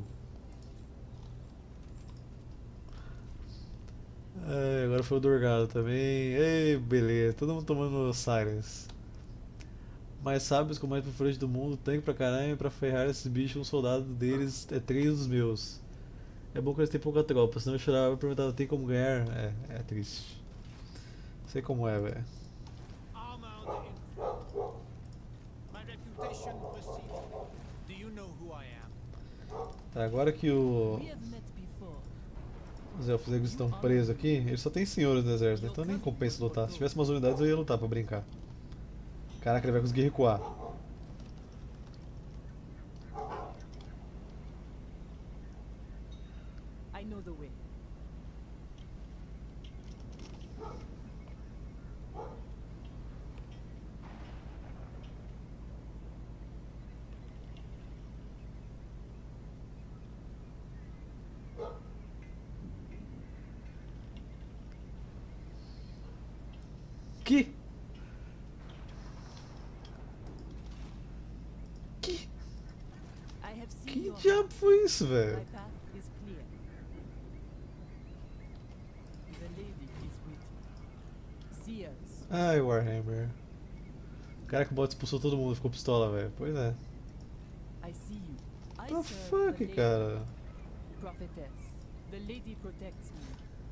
É, agora foi o Dorgado também. Ei, beleza, todo mundo tomando silence. Mais sábios com mais pra frente do mundo, tanque pra caralho, pra ferrar esses bichos, um soldado deles é três dos meus. É bom que eles têm pouca tropa, senão eu chorava e perguntava, tem como ganhar? É, é triste. Sei como é, velho. Armand in front. My reputation precedes me. Do you know who I am? Tá, agora que o... We have met before. os elfos negros estão presos aqui, eles só tem senhores no exército, então nem compensa lutar. Se tivesse umas unidades eu ia lutar pra brincar. Caraca, ele vai conseguir recuar. I know the way. Que? Que? I have seen Que your diabo heart. foi isso, velho? My path is clear. The lady is with you. Seers. Ai, Warhammer. Cara, que o bot expulsou todo mundo, ficou pistola, velho. Pois é. I see you. I The serve fuck, the lady. cara? Prophetess. The lady protects me.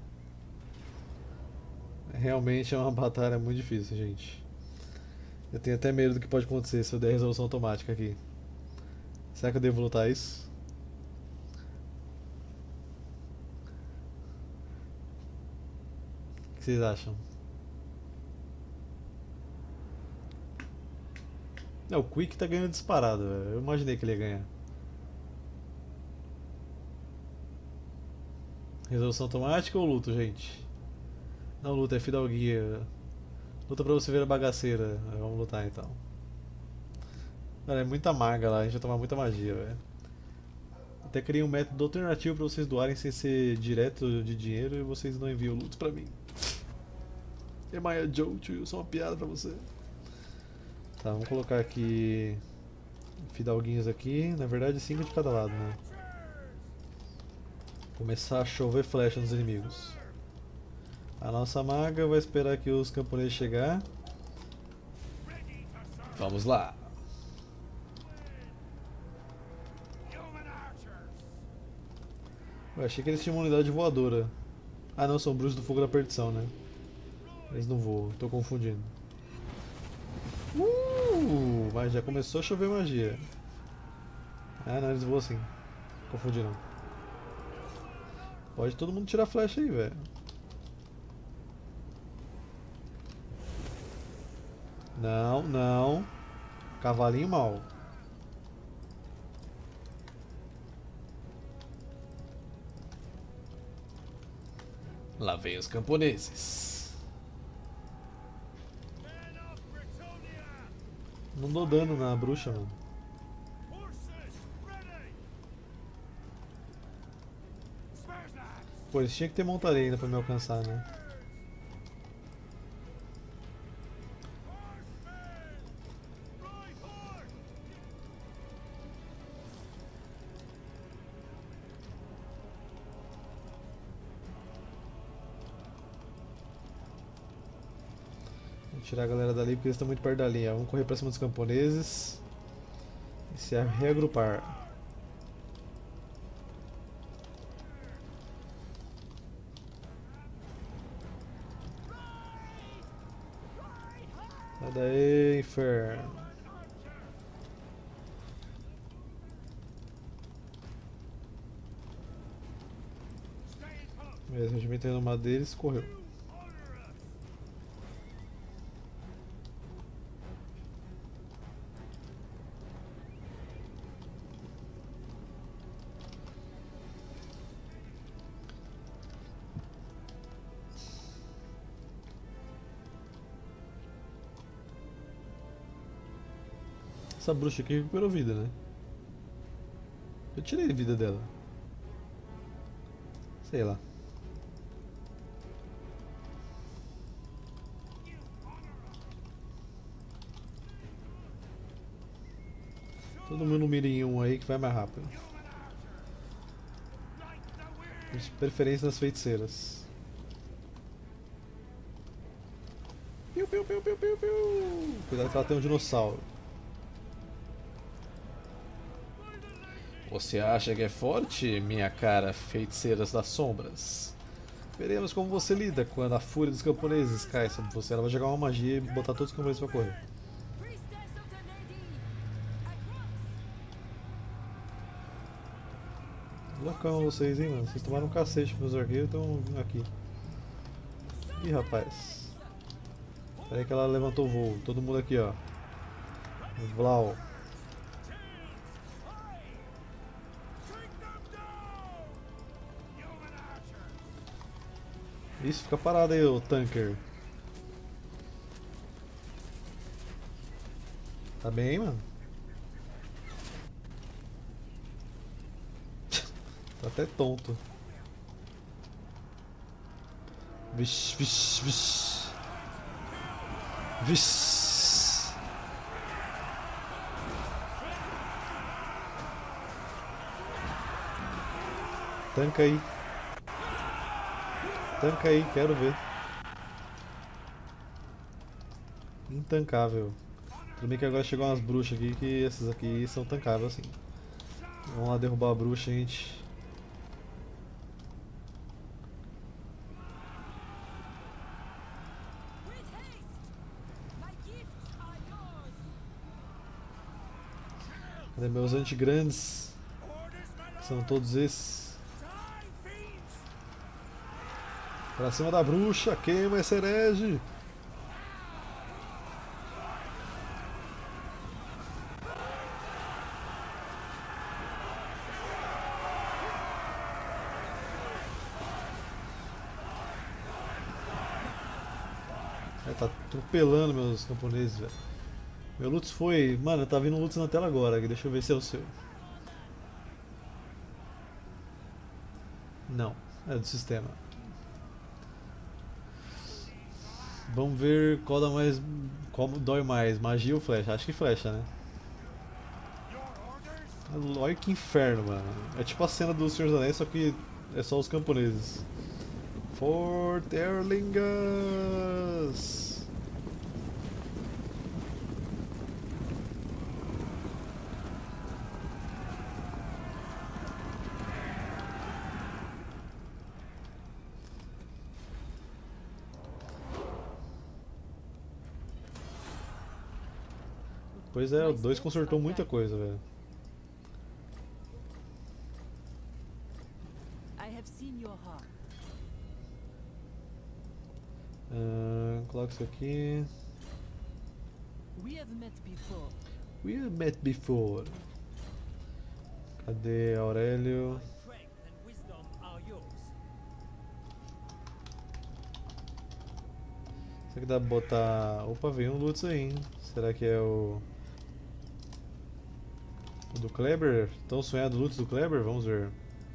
Realmente é uma batalha muito difícil, gente. Eu tenho até medo do que pode acontecer se eu der resolução automática aqui. Será que eu devo lutar isso? O que vocês acham? Não, o Quick tá ganhando disparado, velho. Eu imaginei que ele ia ganhar. Resolução automática ou luto, gente? Não luta, é fidalguia. Luta pra você ver a bagaceira. Vamos lutar então. Cara, é muita maga lá, a gente vai tomar muita magia, velho. Até criei um método alternativo pra vocês doarem sem ser direto de dinheiro e vocês não enviam lutos pra mim. É Maya Joe, tio, só uma piada pra você. Tá, vamos colocar aqui fidalguinhos aqui, na verdade cinco de cada lado, né? Começar a chover flecha nos inimigos. A nossa maga vai esperar aqui os camponeses chegar. Vamos lá. Eu achei que eles tinham uma unidade voadora. Ah não, são bruxos do fogo da perdição, né? Eles não voam, tô confundindo. Uh, mas já começou a chover magia. Ah não, eles voam assim. Confundi não. Pode todo mundo tirar flecha aí, velho. Não, não. Cavalinho mal. Lá vem os camponeses. Não dou dano na bruxa, mano. Horses, ready! Spares that! Pô, eles tinham que ter montaria ainda pra me alcançar, né? Right horse! Vou tirar a galera dali porque eles estão muito perto da linha. Vamos correr pra cima dos camponeses e se reagrupar. Sai daí, inferno. Stay in post! Beleza, o regimento indo uma deles, correu. Honor us! Essa bruxa aqui recuperou vida, né? Eu tirei a vida dela. Sei lá. Todo mundo mira em um aí que vai mais rápido. Human archer! Like the wind! De preferência nas feiticeiras. Piu, piu, piu, piu, piu, piu. Cuidado que ela tem um dinossauro. Você acha que é forte, minha cara feiticeiras das sombras? Veremos como você lida quando a fúria dos camponeses cai sobre você. Ela vai jogar uma magia e botar todos os camponeses pra correr. Priestess of the Lady! Across! Loucão vocês, hein, mano? Vocês tomaram um cacete com os arqueiros e estão aqui. Ih, rapaz. Espera aí que ela levantou o voo. Todo mundo aqui, ó. Vlau. Take them down! Human archers! Isso, fica parado aí, ô tanker. Tá bem, mano? Tá até tonto. Vixe, vixe, vixe. Vixe. Tanca aí. Tanca aí, quero ver. Intancável. Tudo bem que agora chegou umas bruxas aqui que essas aqui são tancáveis assim. Vamos lá derrubar a bruxa, gente. With haste! My gifts are yours! Cadê meus antigrandes? Orders, my lord! São todos esses. Time, fiends! Pra cima da bruxa, queima esse herege! É, tá atropelando meus camponeses, velho. Meu Lutz foi. Mano, tá vindo um Lutz na tela agora, aqui. Deixa eu ver se é o seu. Não, é do sistema. Vamos ver qual dá mais. Qual dói mais, magia ou flecha? Acho que flecha, né? Your orders? Olha que inferno, mano. É tipo a cena do Senhor dos Anéis, só que é só os camponeses. Fort Erlingas! Pois é, o dois consertou muita coisa, velho. I have seen your heart. Ah, coloca isso aqui. We have met before. We have met before. Cadê Aurélio? Strength and wisdom are yours. Será que dá pra botar. Opa, veio um Lutz aí, hein? Será que é o do Kleber? Tão sonhado loot do Kleber? Vamos ver.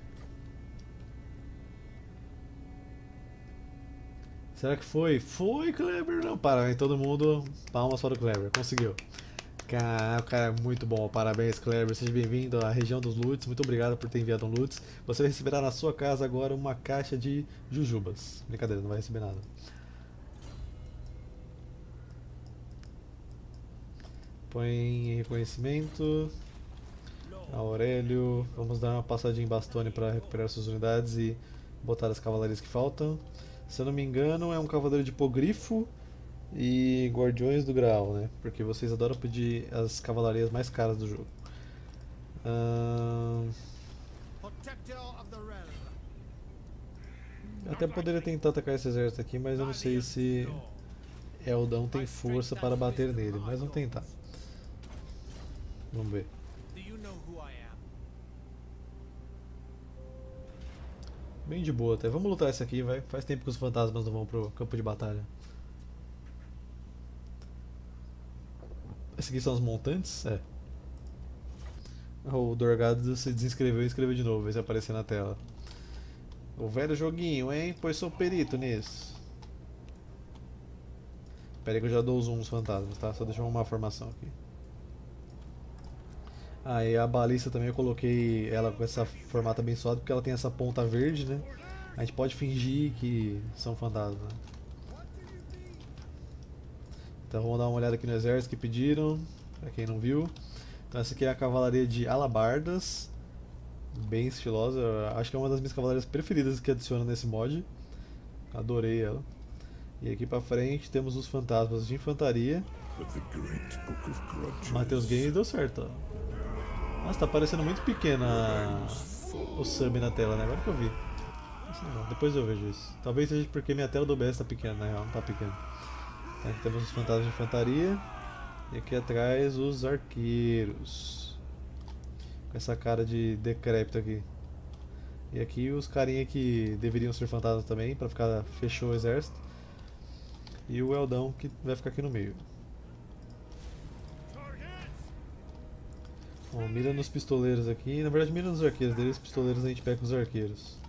Será que foi? Foi, Kleber! Não, parabéns todo mundo. Palmas para o Kleber, conseguiu. Cara, o cara é muito bom, parabéns, Kleber. Seja bem-vindo à região dos loots. Muito obrigado por ter enviado um loots. Você receberá na sua casa agora uma caixa de jujubas. Brincadeira, não vai receber nada. Põe em reconhecimento. Aurélio. Vamos dar uma passadinha em Bastone para recuperar suas unidades e botar as cavalarias que faltam. Se eu não me engano, é um cavaleiro de hipogrifo e guardiões do Graal, né? Porque vocês adoram pedir as cavalarias mais caras do jogo. Ahn... Protector of the realm. Eu até poderia tentar atacar esse exército aqui, mas eu não sei se Eldão tem força para bater nele. Mas vamos tentar. Vamos ver. Do you know who I am? Bem de boa até. Vamos lutar esse aqui, vai. Faz tempo que os fantasmas não vão pro campo de batalha. Esses aqui são os montantes? É. O Dorgado se desinscreveu e escreveu de novo, ver se aparecer na tela. O velho joguinho, hein? Pois sou perito nisso. Pera aí que eu já dou zoom nos fantasmas, tá? Só deixa eu arrumar a formação aqui. Ah, e a balista também eu coloquei ela com essa formato abençoado porque ela tem essa ponta verde, né? A gente pode fingir que são fantasmas, né? Então vamos dar uma olhada aqui no exército que pediram, pra quem não viu. Então essa aqui é a cavalaria de alabardas, bem estilosa, eu acho que é uma das minhas cavalarias preferidas que adiciona nesse mod. Adorei ela. E aqui pra frente temos os fantasmas de infantaria. But the great book of grudges. Matheus Games deu certo, ó. Nossa, tá parecendo muito pequena o sub na tela, né? Agora que eu vi. Não, depois eu vejo isso. Talvez seja porque minha tela do O B S tá pequena, na real, não tá pequena. Então, aqui temos os fantasmas de infantaria. E aqui atrás os arqueiros. Com essa cara de decrépito aqui. E aqui os carinha que deveriam ser fantasmas também, pra ficar, fechou o exército. E o Eldão que vai ficar aqui no meio. Bom, mira nos pistoleiros aqui. Na verdade, mira nos arqueiros deles. Pistoleiros a gente pega com os arqueiros.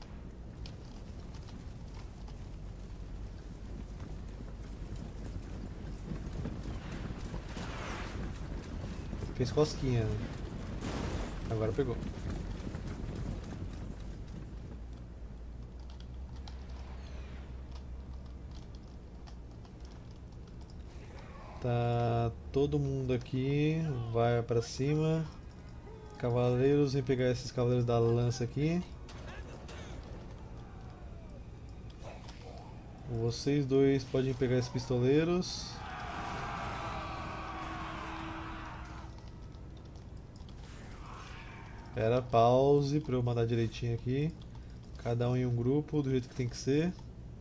Fez cosquinha, né? Agora pegou. Tá todo mundo aqui. Vai pra cima. Cavaleiros, vem pegar esses cavaleiros da lança aqui. Vocês dois podem pegar esses pistoleiros. Espera, pause para eu mandar direitinho aqui. Cada um em um grupo, do jeito que tem que ser.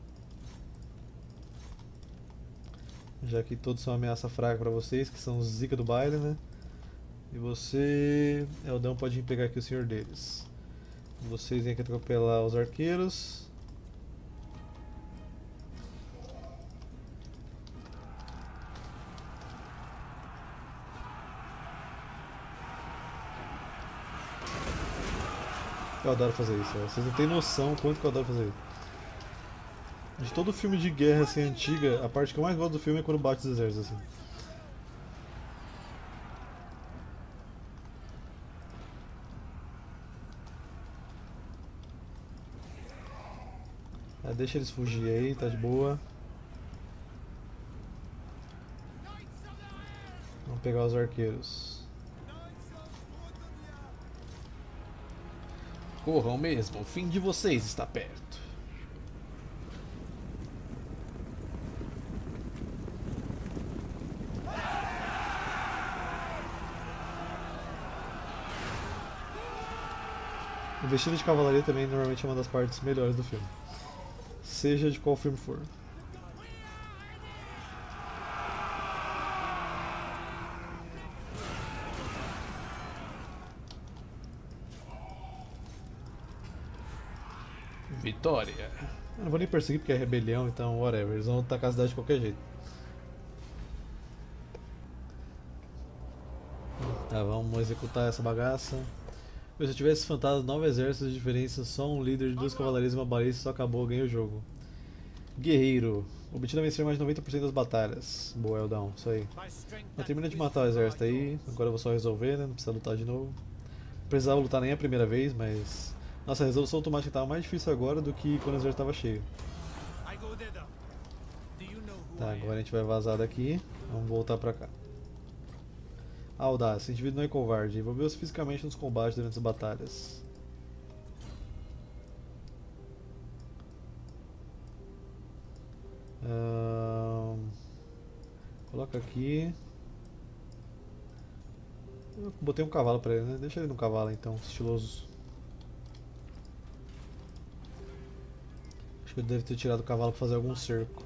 Já que todos são ameaça fraca para vocês, que são os zica do baile, né? E você, Eldão, pode pegar aqui o senhor deles. Vocês vêm aqui atropelar os arqueiros. Eu adoro fazer isso, ó. Vocês não têm noção quanto que eu adoro fazer isso. De todo filme de guerra assim antiga, a parte que eu mais gosto do filme é quando bate os exércitos assim. É, deixa eles fugir aí, tá de boa. Vamos pegar os arqueiros. Corram mesmo, o fim de vocês está perto. Investida de cavalaria também normalmente é uma das partes melhores do filme. Seja de qual filme for. Vitória. Eu não vou nem perseguir porque é rebelião, então whatever. Eles vão atacar a cidade de qualquer jeito. Tá, vamos executar essa bagaça. Se eu tivesse fantasma, nove exércitos de diferença, só um líder de duas cavalarias e uma balista, só acabou, ganhei o jogo. Guerreiro. Obtido a vencer mais de noventa por cento das batalhas. Boa, Eldão, isso aí. My strength Mas and termina de wisdom matar o exército are aí. yours. Agora eu vou só resolver, né? Não precisa lutar de novo. Não precisava lutar nem a primeira vez, mas... Nossa, a resolução automática estava mais difícil agora do que quando o exército estava cheio. I go thither. Do you know who Tá, I agora a am? gente vai vazar daqui. Vamos voltar pra cá. Audácia. Esse indivíduo não é covarde. Envolveu-se fisicamente nos combates durante as batalhas. Ahn, Coloca aqui. Eu botei um cavalo pra ele, né? Deixa ele no cavalo então, estiloso. Acho que ele deve ter tirado o cavalo pra fazer algum cerco.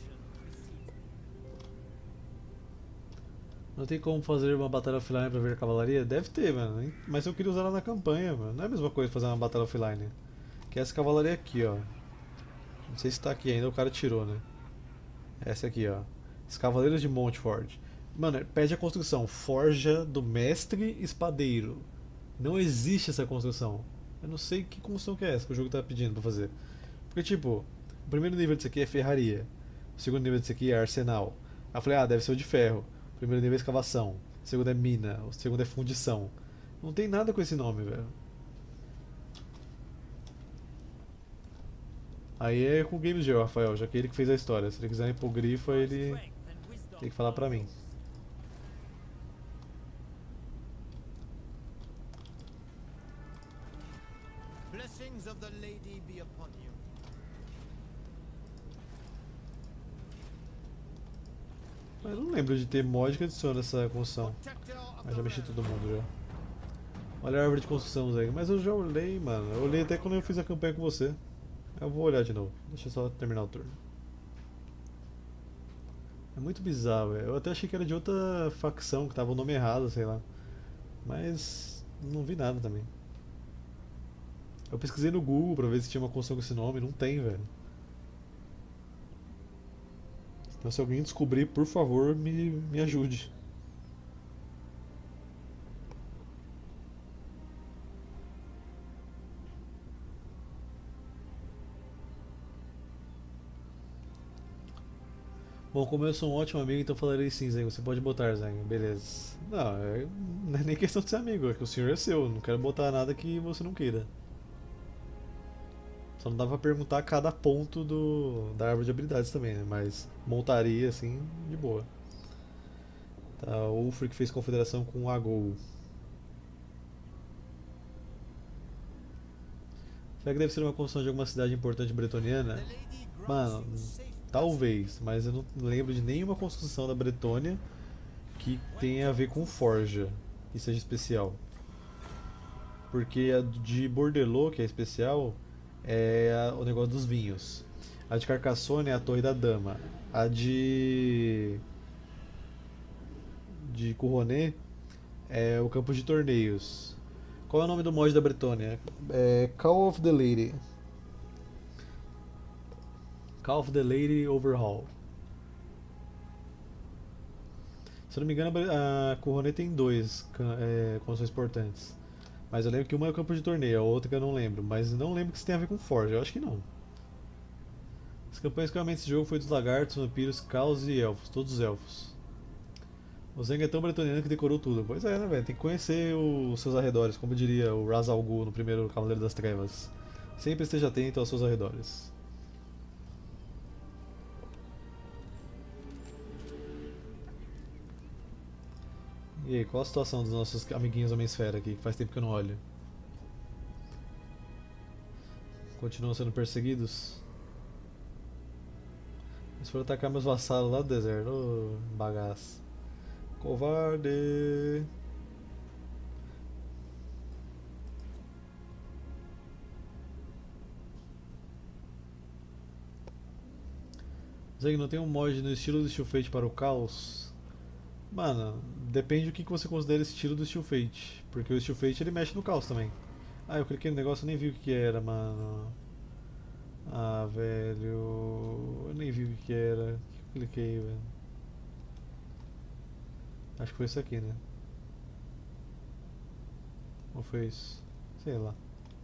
Não tem como fazer uma batalha offline pra ver a cavalaria? Deve ter, mano. hein? Mas eu queria usar ela na campanha, mano. Não é a mesma coisa fazer uma batalha offline. Que é essa cavalaria aqui, ó. Não sei se tá aqui ainda, o cara tirou, né? Essa aqui, ó. Os Cavaleiros de Montfort. Mano, pede a construção. Forja do Mestre Espadeiro. Não existe essa construção. Eu não sei que construção que é essa que o jogo tá pedindo pra fazer. Porque, tipo, o primeiro nível disso aqui é ferraria. O segundo nível disso aqui é arsenal. Aí eu falei, ah, deve ser o de ferro. O primeiro nível é escavação. O segundo é mina. O segundo é fundição. Não tem nada com esse nome, velho. Aí é com o Games Geo, Rafael, já que ele que fez a história. Se ele quiser ir pro grifo, ele tem que falar pra mim. Blessings of the lady be upon you. Eu não lembro de ter mod que adiciona essa construção. Protector of Mas the já mexi realm. todo mundo já. Olha a árvore de construção aí. Mas eu já olhei, mano. Eu olhei até quando eu fiz a campanha com você. Eu vou olhar de novo. Deixa eu só terminar o turno. É muito bizarro, velho. Eu até achei que era de outra facção, que tava o nome errado, sei lá. Mas não vi nada também. Eu pesquisei no Google pra ver se tinha uma construção com esse nome. Não tem, velho. Então se alguém descobrir, por favor, me, me ajude. Bom, como eu sou um ótimo amigo, então falarei sim, Zengo. Você pode botar, Zengo. Beleza. Não, é, não é nem questão de ser amigo, é que o senhor é seu. Não quero botar nada que você não queira. Só não dá pra perguntar cada ponto do, da árvore de habilidades também, né? Mas montaria, assim, de boa. Tá, o Ulfric fez confederação com o Agou. Será que deve ser uma construção de alguma cidade importante bretoniana? The lady grants Mano, you safe talvez, mas eu não lembro de nenhuma construção da Bretônia que tenha a ver com forja e seja especial. Porque a de Bordelot, que é especial, é a- o negócio dos vinhos. A de Carcassonne é a Torre da Dama. A de. de Couronné é o campo de torneios. Qual é o nome do mod da Bretônia? É Call of the Lady. Call of the Lady Overhaul. Se eu não me engano, a Bre- a Couronné tem dois can- é, construções importantes. Mas eu lembro que uma é o campo de torneio, a outra que eu não lembro. Mas não lembro que isso tem a ver com Forja, eu acho que não. As campanhas que eu amei desse jogo foi dos lagartos, vampiros, caos e elfos, todos os elfos. O Zeng é tão bretoniano que decorou tudo. Pois é, né, velho? Tem que conhecer os seus arredores, como diria o Ra's al Ghul no primeiro Cavaleiro das Trevas. Sempre esteja atento aos seus arredores. E aí, qual a situação dos nossos amiguinhos Homem-Esfera aqui, que faz tempo que eu não olho? Continuam sendo perseguidos? Eles foram atacar meus vassalos lá do deserto. Ô, bagaço. Covarde! Zeg, não tem um mod no estilo do Steel Fate para o caos? Mano, depende do que que você considera estilo do Steel Fate. Porque o Steel Fate ele mexe no caos também. Ah, eu cliquei no negócio e nem vi o que que era, mano. Ah, velho. Eu nem vi o que que era. O que eu cliquei, velho? Acho que foi isso aqui, né? Ou foi isso? Sei lá.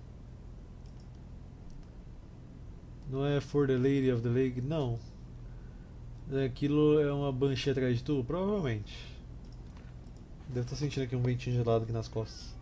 Não é For the Lady of the Lake? Não. Aquilo é uma banshee atrás de tu? Provavelmente. Deve estar sentindo aqui um ventinho gelado aqui nas costas.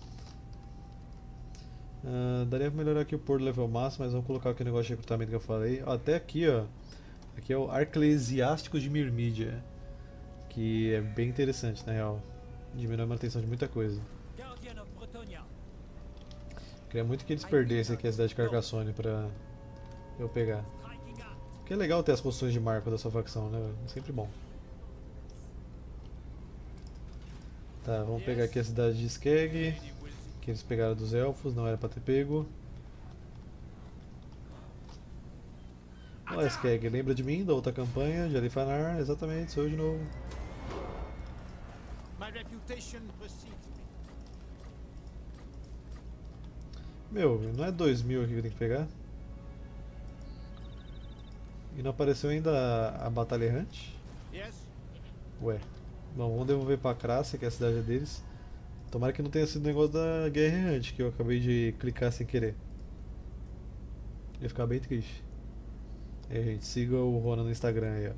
Uh, daria pra melhorar aqui o pôr do level máximo, mas vamos colocar aqui o negócio de recrutamento que eu falei. Ó, até aqui, ó. Aqui é o Arclesiástico de Mirmídia. Que é bem interessante, na real. Diminui a manutenção de muita coisa. Guardian of Bretonia. Queria muito que eles perdessem aqui a cidade de Carcassonne pra eu pegar. Striking out. Porque é legal ter as posições de marco da sua facção, né? É sempre bom. Tá, vamos pegar aqui a cidade de Skeg, que eles pegaram dos elfos, não era pra ter pego. Olha, Skeg, lembra de mim da outra campanha, de Alifanar? Exatamente, sou eu de novo. My reputation precedes me. Meu, não é dois mil aqui que eu tenho que pegar? E não apareceu ainda a, a Batalha Errante? Yes? Ué. Bom, vamos devolver pra Crácia, que é a cidade deles. Tomara que não tenha sido o negócio da Guerra Errante, que eu acabei de clicar sem querer. Ia ficar bem triste. Aí, gente, siga o Rona no Instagram aí, ó.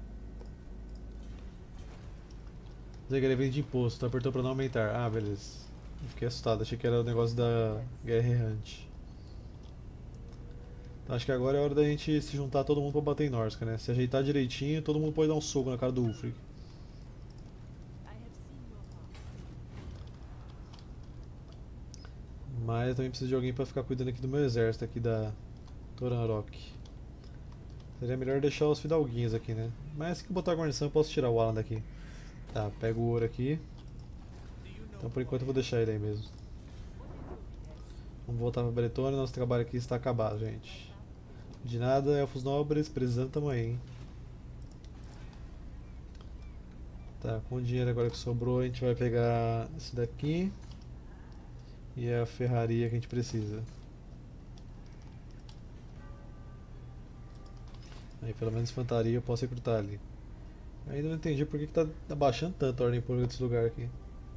Dizer que ele vem de imposto, tu apertou pra não aumentar. Ah, beleza. Eu fiquei assustado, achei que era o negócio da Guerra Errante. Então acho que agora é hora da gente se juntar todo mundo pra bater em Norsca, né? Se ajeitar direitinho, todo mundo pode dar um soco na cara do Ulfric. I have seen your heart. Mas eu também preciso de alguém pra ficar cuidando aqui do meu exército aqui da Toranrock. Seria melhor deixar os fidalguinhos aqui, né? Mas se botar a guarnição eu posso tirar o Alan daqui. Tá, pego o ouro aqui. Então por enquanto eu vou deixar ele aí mesmo. Vamos voltar pra Bretônia, nosso trabalho aqui está acabado, gente. De nada, elfos nobres, precisando tamo aí, hein? Tá, com o dinheiro agora que sobrou a gente vai pegar esse daqui. E a ferraria que a gente precisa. Aí pelo menos infantaria eu posso recrutar ali. Eu ainda não entendi por que, que tá abaixando tanto a ordem pública desse lugar aqui.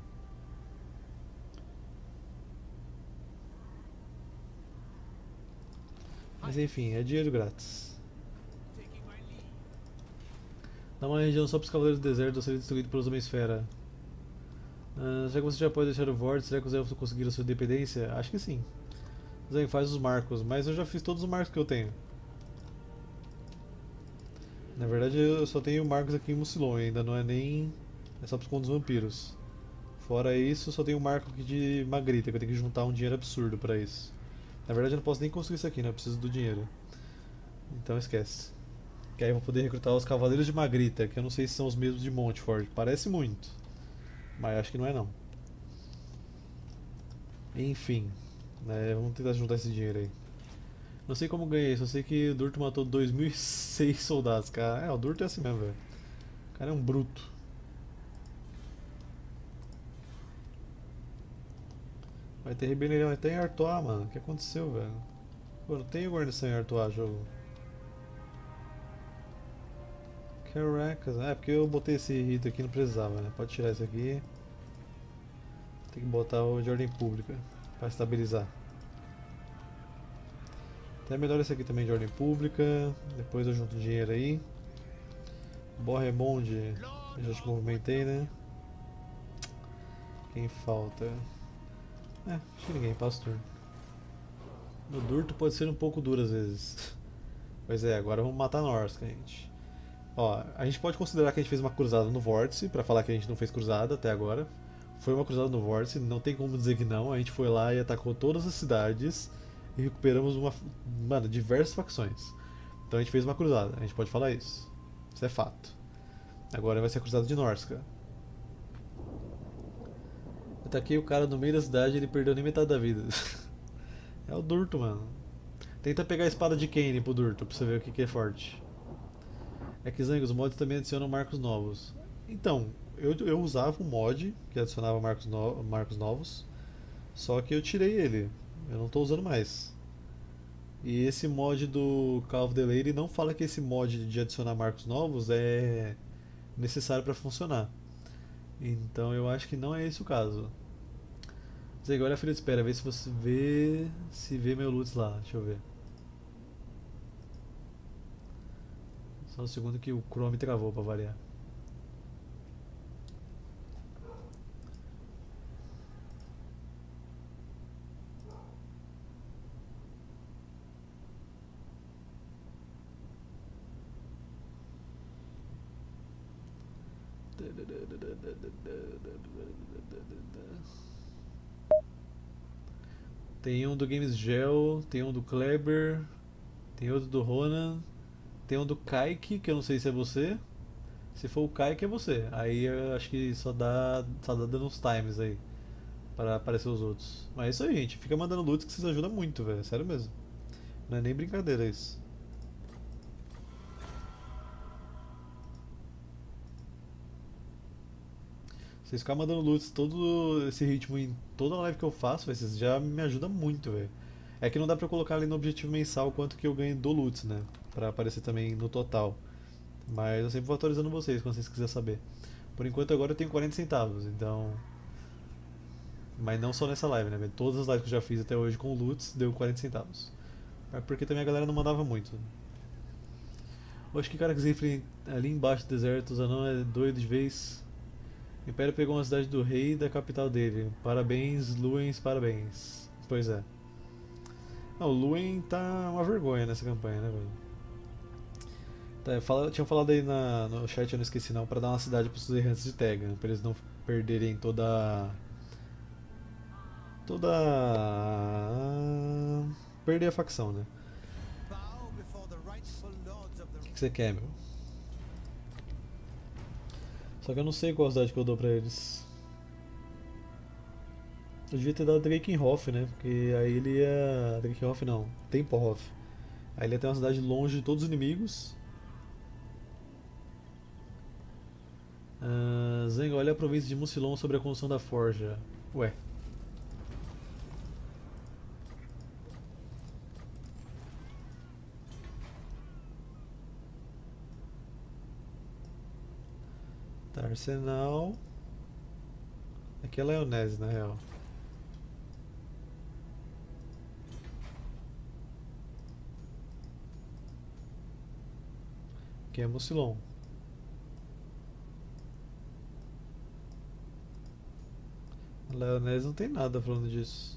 Mas enfim, é dinheiro grátis. Taking my lead. Dá uma região só para os Cavaleiros do Deserto a serem destruídos pelos Homem-Esfera. Ah, será que você já pode deixar o Vórtice? Será que os elfos conseguiram sua independência? Acho que sim. Zen, faz os marcos, mas eu já fiz todos os marcos que eu tenho. Na verdade eu só tenho marcos aqui em Mucilon, ainda não é nem... é só para os contos vampiros. Fora isso, só tenho um marco aqui de Magrita, que eu tenho que juntar um dinheiro absurdo para isso. Na verdade eu não posso nem conseguir isso aqui, né? Eu preciso do dinheiro. Então esquece. Que aí eu vou poder recrutar os Cavaleiros de Magrita, que eu não sei se são os mesmos de Montfort. Parece muito. Mas acho que não é não. Enfim. Né? Vamos tentar juntar esse dinheiro aí. Não sei como ganhei, só sei que o Durto matou dois mil e seis soldados, cara. É, o Durto é assim mesmo, velho. O cara é um bruto. Vai ter rebelião até em Artois, mano. O que aconteceu, velho? Pô, não tem guarnição em Artois, jogo. Caracas. É, porque eu botei esse rito aqui, não precisava, né? Pode tirar isso aqui. Tem que botar o de ordem pública pra estabilizar. Até melhor esse aqui também de ordem pública. Depois eu junto dinheiro aí. Borremond, eu já te movimentei, né? Quem falta? É, acho que ninguém, passa o turno. O Durto pode ser um pouco duro às vezes. Pois é, agora vamos matar a Norsca, gente. Ó, a gente pode considerar que a gente fez uma cruzada no Vórtice, pra falar que a gente não fez cruzada até agora. Foi uma cruzada no Vórtice, não tem como dizer que não. A gente foi lá e atacou todas as cidades e recuperamos uma, mano, diversas facções. Então a gente fez uma cruzada, a gente pode falar isso. Isso é fato. Agora vai ser a cruzada de Norsca. Eu ataquei o cara no meio da cidade e ele perdeu nem metade da vida. É o Durto, mano. Tenta pegar a espada de Kane pro Durto, pra você ver o que, que é forte. É que Zang, os mods também adicionam marcos novos. Então, eu, eu usava um mod que adicionava marcos, no, marcos novos, só que eu tirei ele. Eu não estou usando mais. E esse mod do Call of the Lady não fala que esse mod de adicionar marcos novos é necessário para funcionar. Então eu acho que não é esse o caso. Zé, olha a fila de espera, vê se você vê. Se vê meu loot lá, deixa eu ver. Só um segundo que o Chrome travou pra variar. Tem um do Games Gel, tem um do Kleber, tem outro do Ronan, tem um do Kaique, que eu não sei se é você. Se for o Kaique é você. Aí eu acho que só dá, só dá dando uns times aí para aparecer os outros. Mas é isso aí, gente. Fica mandando loot que vocês ajudam muito, velho. Sério mesmo. Não é nem brincadeira isso. Vocês ficarem mandando loots todo esse ritmo em toda live que eu faço, véio, vocês já me ajudam muito, velho. É que não dá pra colocar ali no objetivo mensal quanto que eu ganho do loots, né? Pra aparecer também no total. Mas eu sempre vou atualizando vocês quando vocês quiserem saber. Por enquanto agora eu tenho quarenta centavos, então... Mas não só nessa live, né? Todas as lives que eu já fiz até hoje com loots deu quarenta centavos. Mas porque também a galera não mandava muito. Eu acho que cara que Zifre ali embaixo do deserto, os anão é doido de vez. O Império pegou uma cidade do rei da capital dele. Parabéns, Lúen, parabéns. Pois é. Não, o Lúen tá uma vergonha nessa campanha, né, velho? Tá, eu fala, tinha falado aí na, no chat, eu não esqueci não, pra dar uma cidade pros errantes de Tegan, pra eles não perderem toda... Toda... Perder a facção, né? Bow before the rightful lords of O the que, que você quer, meu? Só que eu não sei qual cidade que eu dou pra eles. Eu devia ter dado Drakenhof, né? Porque aí ele ia... Drakenhof não, Tempelhof. Aí ele ia ter uma cidade longe de todos os inimigos. Uh, Zenga, olha a província de Mucilon sobre a construção da forja. Ué. Tá, arsenal. Aqui é Leonese, na real. Aqui é Mucilon. A Leonese não tem nada falando disso.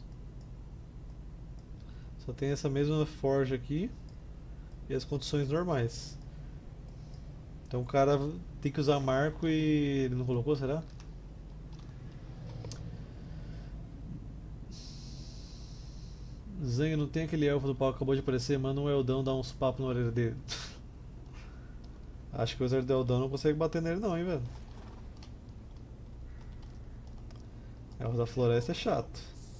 Só tem essa mesma forja aqui e as condições normais. Então o cara tem que usar marco e ele não colocou, será? Zeng, não tem aquele elfo do pau que acabou de aparecer? Manda um Eldão dar uns papos na orelha dele. Acho que o exército do Eldão não consegue bater nele não, hein, velho. Elfo da floresta é chato.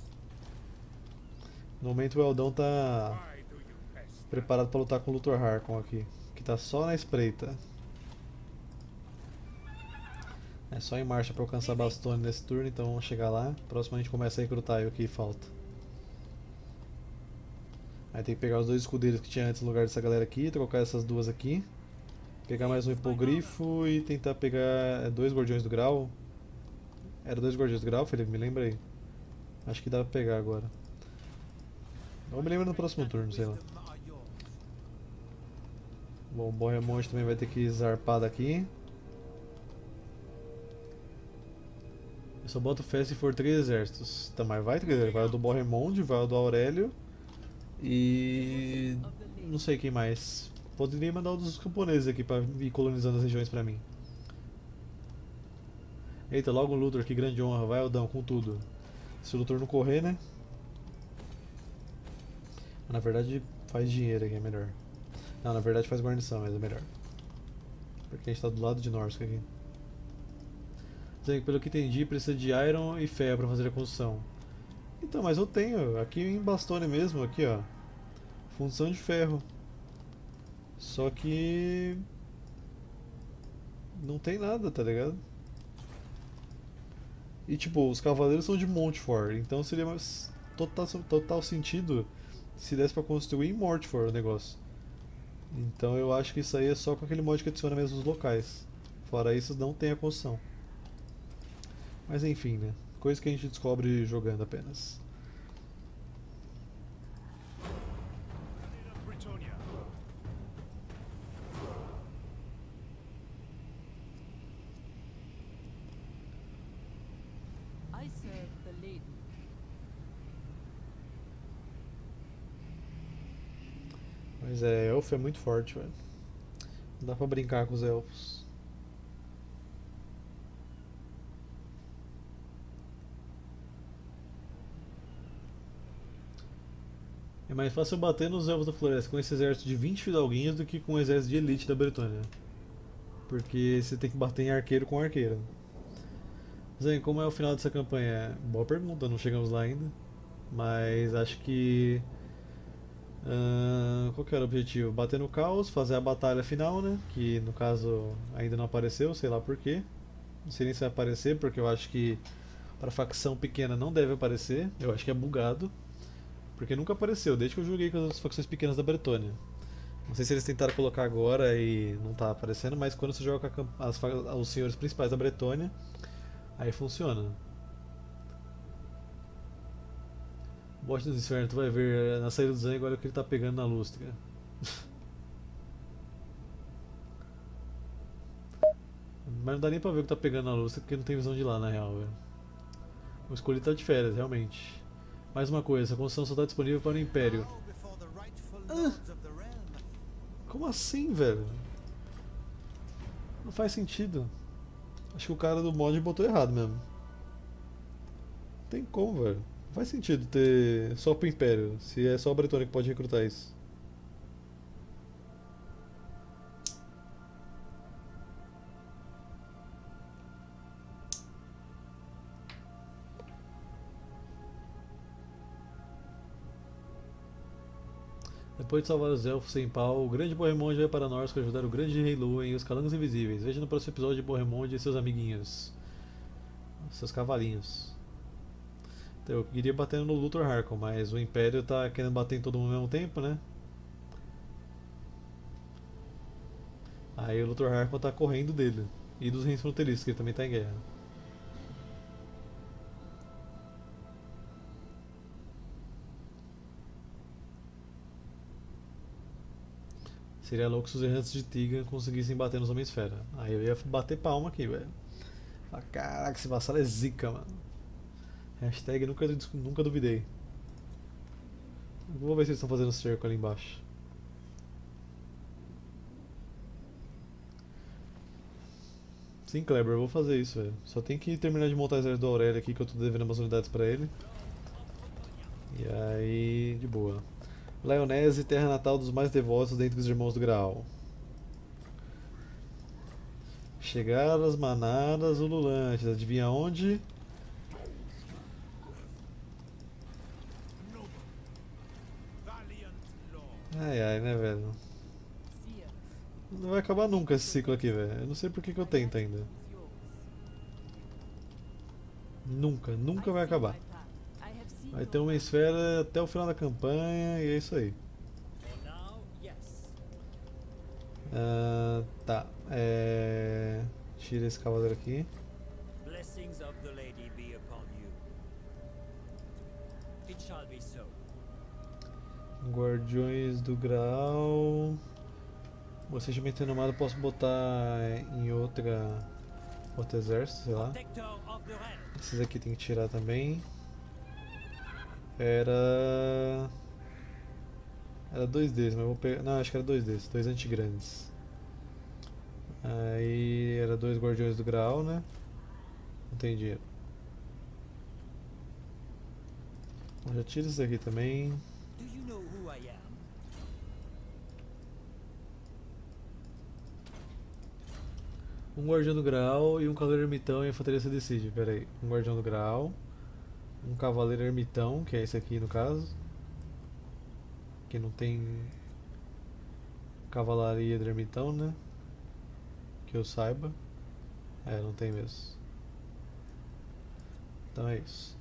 No momento o Eldão tá preparado pra lutar com o Luthor Harkon aqui, que tá só na espreita. É só em marcha pra alcançar Bastone nesse turno, então vamos chegar lá. Próximo a gente começa a recrutar aí o que falta. Aí tem que pegar os dois escudeiros que tinha antes no lugar dessa galera aqui, trocar essas duas aqui. Pegar mais um hipogrifo e tentar pegar dois guardiões do grau. Era dois guardiões do grau, Felipe? Me lembra aí. Acho que dá pra pegar agora. Ou me lembra no próximo turno, sei lá. Bom, o Borremonte também vai ter que zarpar daqui. Eu só boto fé se for três exércitos. Tá, mas vai três. Vai o do Borremonde, vai o do Aurélio. E... não sei quem mais. Poderia mandar um dos camponeses aqui pra ir colonizando as regiões pra mim. Eita, logo o Luthor, que grande honra. Vai, Eldão, com tudo. Se o Luthor não correr, né? Na verdade faz dinheiro aqui, é melhor. Não, na verdade faz guarnição, mas é melhor. Porque a gente tá do lado de Norsk aqui. Pelo que entendi, precisa de Iron e ferro pra fazer a construção. Então, mas eu tenho. Aqui em Bastone mesmo, aqui ó. Função de ferro. Só que... não tem nada, tá ligado? E tipo, os cavaleiros são de Montfort, então seria mais total, total sentido se desse pra construir em Montfort o negócio. Então eu acho que isso aí é só com aquele mod que adiciona mesmo os locais. Fora isso, não tem a construção. Mas enfim, né? coisa que a gente descobre jogando apenas. Bretonnia. I serve the lady. Mas é, elfo é muito forte, velho. Não dá pra brincar com os elfos. É mais fácil bater nos elfos da floresta com esse exército de vinte fidalguinhos do que com o exército de elite da Bretônia. Porque você tem que bater em arqueiro com arqueiro. Zen, como é o final dessa campanha? Boa pergunta, não chegamos lá ainda. Mas acho que... Uh, qual que era o objetivo? Bater no caos, fazer a batalha final, né? Que no caso ainda não apareceu, sei lá porquê. Não sei nem se vai aparecer, porque eu acho que para facção pequena não deve aparecer. Eu acho que é bugado. Porque nunca apareceu, desde que eu joguei com as facções pequenas da Bretônia. Não sei se eles tentaram colocar agora e não tá aparecendo, mas quando você joga com as, os senhores principais da Bretônia, aí funciona. Bote dos Infernos, tu vai ver na saída do Zang, olha o que ele tá pegando na lustra. Mas não dá nem pra ver o que tá pegando na lustra, porque não tem visão de lá na real, velho. O escolhido tá de férias, realmente. Mais uma coisa, essa construção só está disponível para o Império. Ah, como assim, velho? Não faz sentido. Acho que o cara do mod botou errado mesmo. Não tem como, velho. Não faz sentido ter só pro Império, se é só a Bretônia que pode recrutar isso. Depois de salvar os elfos sem pau, o grande Borremonde vai para Norsca ajudar o grande Rei Lua e os Calangos Invisíveis. Veja no próximo episódio de Borremonde e seus amiguinhos. Seus cavalinhos. Então, eu queria bater no Luthor Harkon, mas o Império tá querendo bater em todo mundo ao mesmo tempo, né? Aí o Luthor Harkon tá correndo dele. E dos reis fronteiriços, que ele também tá em guerra. Seria louco se os errantes de Tigan conseguissem bater nos Homem-Esfera. Aí eu ia bater palma aqui, velho. Ah, caraca, esse vassalo é zica, mano. Hashtag nunca, nunca duvidei. Vou ver se eles estão fazendo cerco ali embaixo. Sim, Kleber, eu vou fazer isso, velho. Só tem que terminar de montar o exército do Aurélio aqui, que eu tô devendo umas unidades pra ele. E aí, de boa. Leonese, terra natal dos mais devotos dentre os irmãos do Graal. Chegaram as manadas ululantes. Adivinha onde? Ai ai, né, velho? Não vai acabar nunca esse ciclo aqui, velho. Eu não sei por que que eu tento ainda. Nunca, nunca vai acabar. Vai ter uma esfera até o final da campanha e é isso aí. Uh, tá, é... tira esse cavaleiro aqui. Blessings of the lady be upon you. It shall be so. Guardiões do Graal. Você já me tem nomado, posso botar em outra outro exército, sei lá. Protector of the realm. Esses aqui tem que tirar também. Era... Era dois deles, mas eu vou pegar... Não, acho que era dois desses, dois antigrandes. Aí era dois Guardiões do Graal, né? Não tem dinheiro. Bom, já tira isso aqui também. Do you know who I am? Um Guardião do Graal e um Cavaleiro Ermitão e a Infantaria se decide. Pera aí. Um Guardião do Graal. Um Cavaleiro Ermitão, que é esse aqui no caso. Que não tem Cavalaria do Ermitão, né? Que eu saiba. É, não tem mesmo. Então é isso.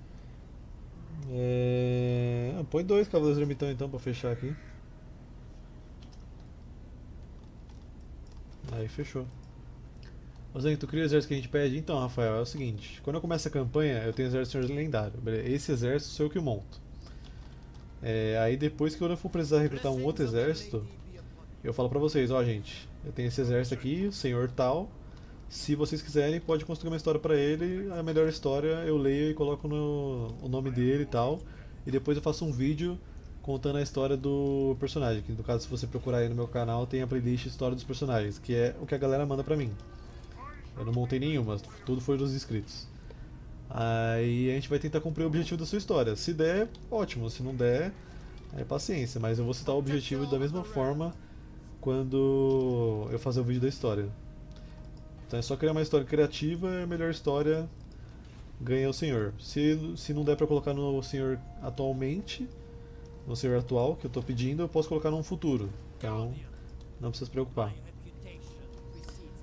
É... Ah, põe dois Cavaleiros do Ermitão então pra fechar aqui. Aí fechou. Ô Zen, tu cria o exército que a gente pede? Então, Rafael, é o seguinte: quando eu começo a campanha, eu tenho o exército lendário. Beleza? Esse exército sou eu que monto. É, aí depois que eu for precisar recrutar um outro exército, eu falo pra vocês: ó, gente, eu tenho esse exército aqui, o senhor tal. Se vocês quiserem, pode construir uma história pra ele. A melhor história eu leio e coloco no, o nome dele e tal. E depois eu faço um vídeo contando a história do personagem. Que no caso, se você procurar aí no meu canal, tem a playlist História dos Personagens, que é o que a galera manda pra mim. Eu não montei nenhuma, tudo foi dos inscritos. Aí a gente vai tentar cumprir o objetivo da sua história. Se der, ótimo. Se não der, é paciência. Mas eu vou citar o objetivo da mesma forma quando eu fazer o vídeo da história. Então é só criar uma história criativa e a melhor história ganha o senhor. Se, se não der pra colocar no senhor atualmente, no senhor atual que eu tô pedindo, eu posso colocar num futuro. Então não precisa se preocupar. My reputation precedes me.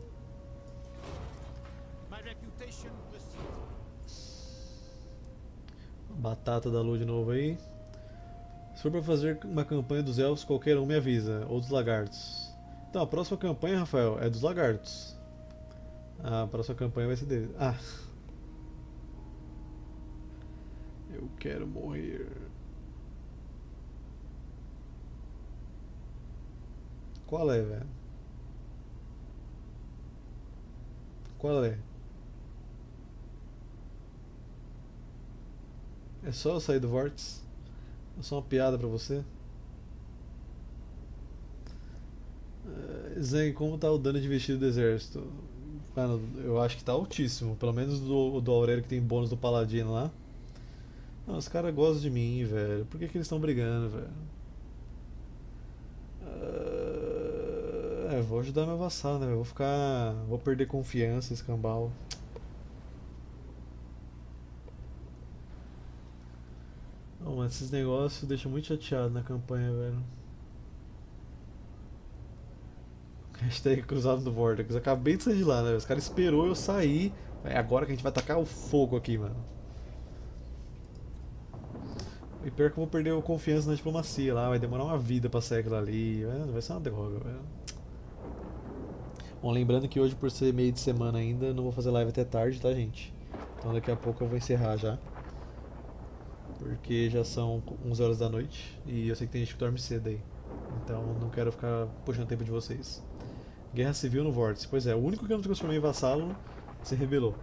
My reputation precedes me. Batata da lua de novo aí. Se for pra fazer uma campanha dos elfos, qualquer um me avisa. Ou dos lagartos. Então, a próxima campanha, Rafael, é dos lagartos. A próxima campanha vai ser dele. Ah. Eu quero morrer. Qual é, velho? Qual é? É só eu sair do vórtice? É só uma piada pra você? Uh, Zen, como tá o dano de vestido do exército? Mano, eu acho que tá altíssimo. Pelo menos do, do Aurélio que tem bônus do Paladino lá. Não, os caras gostam de mim, velho. Por que, que eles estão brigando, velho? Uh, é, vou ajudar meu vassalo, né? Vou ficar. Vou perder confiança, escambau. Não, mas esses negócios deixam muito chateado na campanha, velho. Hashtag cruzado no Vortex. Acabei de sair de lá, né? Os caras esperou eu sair. É agora que a gente vai tacar o fogo aqui, mano. E pior que eu vou perder a confiança na diplomacia lá. Vai demorar uma vida pra sair aquilo ali. Vai ser uma droga, velho. Bom, lembrando que hoje, por ser meio de semana ainda, não vou fazer live até tarde, tá, gente? Então daqui a pouco eu vou encerrar já. Porque já são onze horas da noite. E eu sei que tem gente que dorme cedo aí. Então não quero ficar puxando tempo de vocês. Guerra Civil no Vórtice. Pois é, o único que eu não transformei em vassalo se rebelou.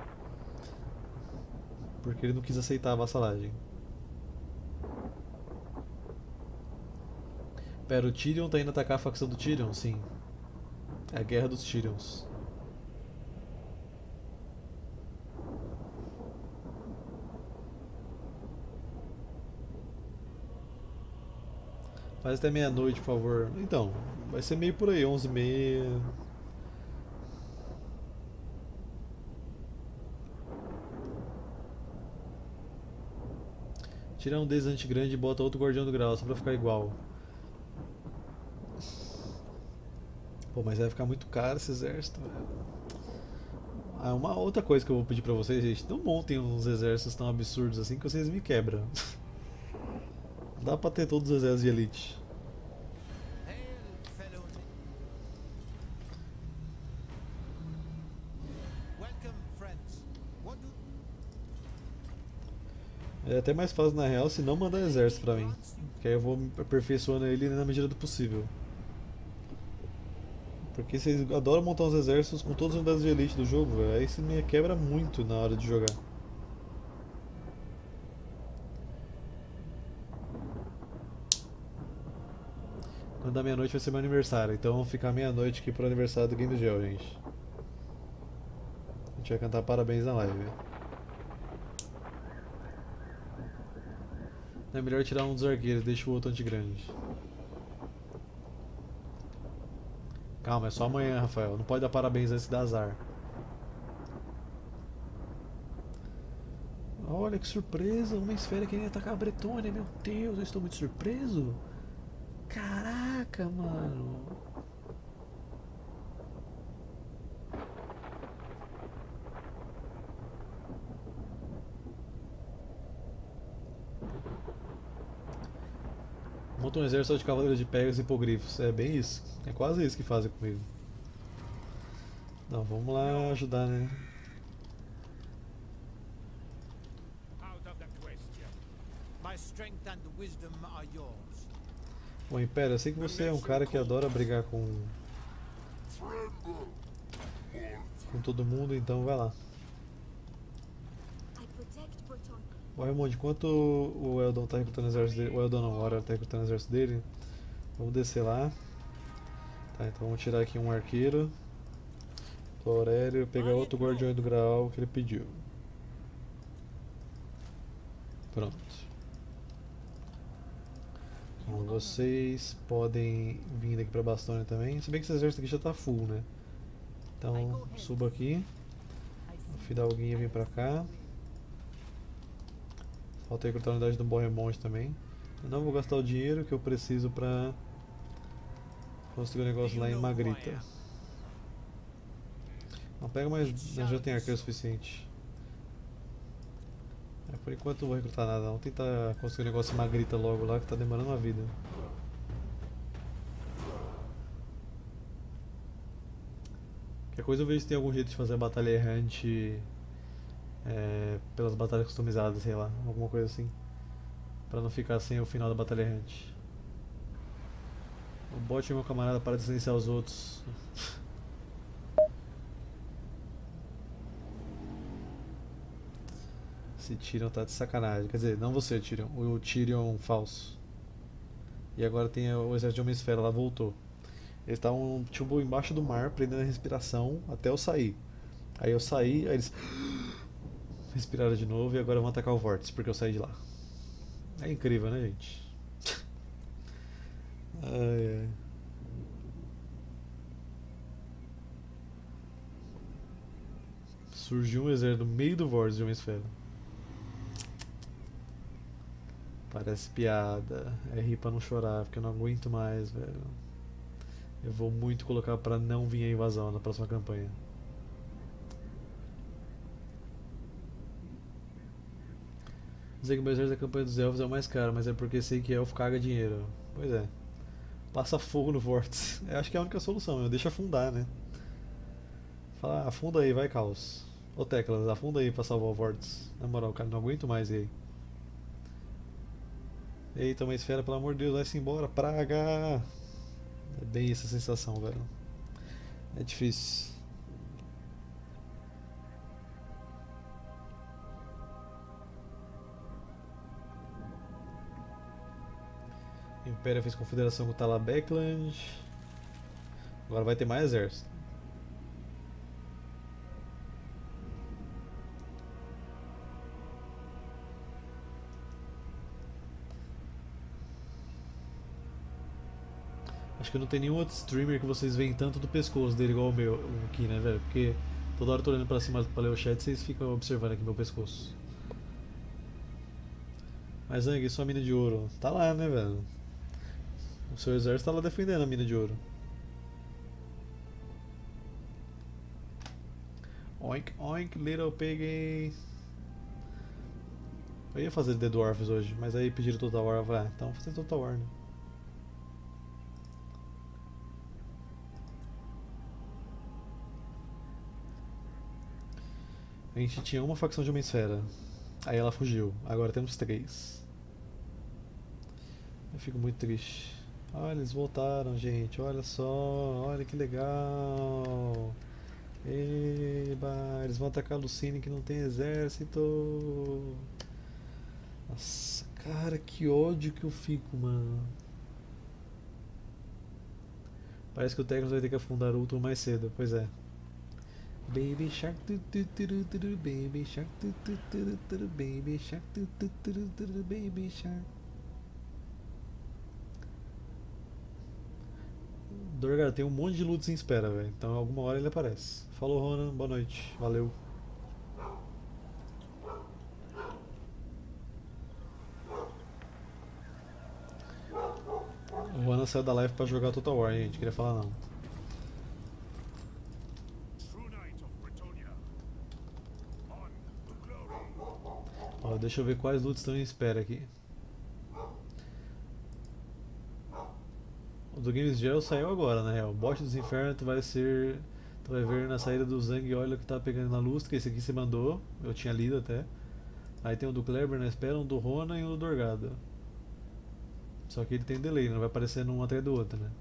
Porque ele não quis aceitar a vassalagem. Pera, o Tyrion tá indo atacar a facção do Tyrion? Sim. É a guerra dos Tyrions. Faz até meia-noite, por favor. Então, vai ser meio por aí, onze e meia. Tira um desante grande e bota outro guardião do grau, só pra ficar igual. Pô, mas vai ficar muito caro esse exército, velho. Ah, uma outra coisa que eu vou pedir pra vocês, gente, não montem uns exércitos tão absurdos assim que vocês me quebram. Dá pra ter todos os exércitos de elite. Hail, fellow. Welcome, friends. What do É até mais fácil na real se não mandar exército pra mim. Que aí eu vou aperfeiçoando ele na medida do possível. Porque vocês adoram montar os exércitos com todas as unidades de elite do jogo, velho. Aí isso me quebra muito na hora de jogar. Quando dá meia-noite vai ser meu aniversário, então vamos ficar meia-noite aqui pro aniversário do Game do Gel, gente. A gente vai cantar parabéns na live. Não é melhor tirar um dos arqueiros, deixa o outro antigrande. Calma, é só amanhã, Rafael. Não pode dar parabéns antes de dar azar. Olha que surpresa, uma esfera querendo atacar a Bretônia. Meu Deus, eu estou muito surpreso. Caraca, mano. Monta um exército de cavaleiros de Pegasus e hipogrifos. É bem isso. É quase isso que fazem comigo. Não, vamos lá ajudar, né? Out of the question. My strength and wisdom are yours. Bom, Império, eu sei que você é um cara que adora brigar com com todo mundo, então vai lá. I protect Bretonnia. Ô Raimundo, enquanto o Eldon tá recrutando o exército dele, o Eldon não, o Aurélio tá recrutando o exército dele, vamos descer lá. Tá, então vamos tirar aqui um arqueiro do Aurélio e pegar outro guardião do Graal que ele pediu. Pronto. Então vocês podem vir daqui pra Bastogne também, se bem que esse exército aqui já tá full, né? Então suba aqui, I o see. Fidalguinha vem pra cá. Falta recrutar a unidade do Bohemond também. Eu não vou gastar o dinheiro que eu preciso pra construir um negócio lá em Magrita. Não pega mais, nós já tem arqueiro suficiente. É, por enquanto não vou recrutar nada, vamos tentar construir um negócio em Magrita logo lá que tá demorando uma vida. Qualquer coisa eu vejo se tem algum jeito de fazer a batalha errante é, pelas batalhas customizadas, sei lá, alguma coisa assim. Pra não ficar sem o final da batalha errante. O bot e meu camarada para de silenciar os outros. Esse Tyrion tá de sacanagem. Quer dizer, não você, Tyrion. O Tyrion falso. E agora tem o exército de Homem-Esfera lá, voltou. Eles estavam tipo embaixo do mar, prendendo a respiração até eu sair. Aí eu saí, aí eles respiraram de novo e agora vão atacar o Vórtice porque eu saí de lá. É incrível, né, gente? Ai, ai. Surgiu um exército no meio do Vórtice de Homem-Esfera. Parece piada. É rir pra não chorar, porque eu não aguento mais, velho. Eu vou muito colocar pra não vir a invasão na próxima campanha. Dizer que o meu exército da campanha dos elfos é o mais caro, mas é porque sei que elfo caga dinheiro. Pois é. Passa fogo no Vórtice. Eu acho que é a única solução, eu deixo afundar, né? Fala, afunda aí, vai, Caos. Ô Teclas, afunda aí pra salvar o Vórtice. Na moral, cara, não aguento mais aí. Eita, uma esfera, pelo amor de Deus, vai-se embora, praga! É bem essa sensação, velho. É difícil. O Império fez confederação com o Talabecland. Agora vai ter mais exército. Acho que não tem nenhum outro streamer que vocês veem tanto do pescoço dele igual o meu aqui, né, velho? Porque toda hora eu tô olhando pra cima pra ler o chat e vocês ficam observando aqui meu pescoço. Mas Zang, sua mina de ouro? Tá lá, né, velho? O seu exército tá lá defendendo a mina de ouro. Oink, oink, little piggy. Eu ia fazer The Dwarfs hoje, mas aí pediram Total War. Eu falei, ah, então vou fazer Total War, né? A gente tinha uma facção de Homem-Esfera. Aí ela fugiu. Agora temos três. Eu fico muito triste. Olha, eles voltaram, gente. Olha só. Olha que legal. Eba, eles vão atacar a Lucine que não tem exército. Nossa, cara, que ódio que eu fico, mano. Parece que o Tecnos vai ter que afundar o Ultron mais cedo. Pois é. Baby Shark, tu, tu, tu, tu, tu, tu, Baby Shark, tu, tu, tu, tu, tu, Baby Shark, tu, tu, tu, tu, tu, Baby Shark. Dorgar tem um monte de lutas em espera, velho. Então alguma hora ele aparece. Falou, Ronan, boa noite, valeu. O Ronan saiu da live pra jogar Total War, hein, gente, queria falar não. Ó, deixa eu ver quais lutas estão em espera aqui. O do Games Gel saiu agora, na real. O Bot dos Infernos vai ser Tu vai ver na saída do Zang, olha o que tá pegando na lustra, esse aqui você mandou, eu tinha lido até. Aí tem um do Kleber na espera, um do Rona e um do Dorgado. Só que ele tem delay, não vai aparecendo um atrás do outro, né?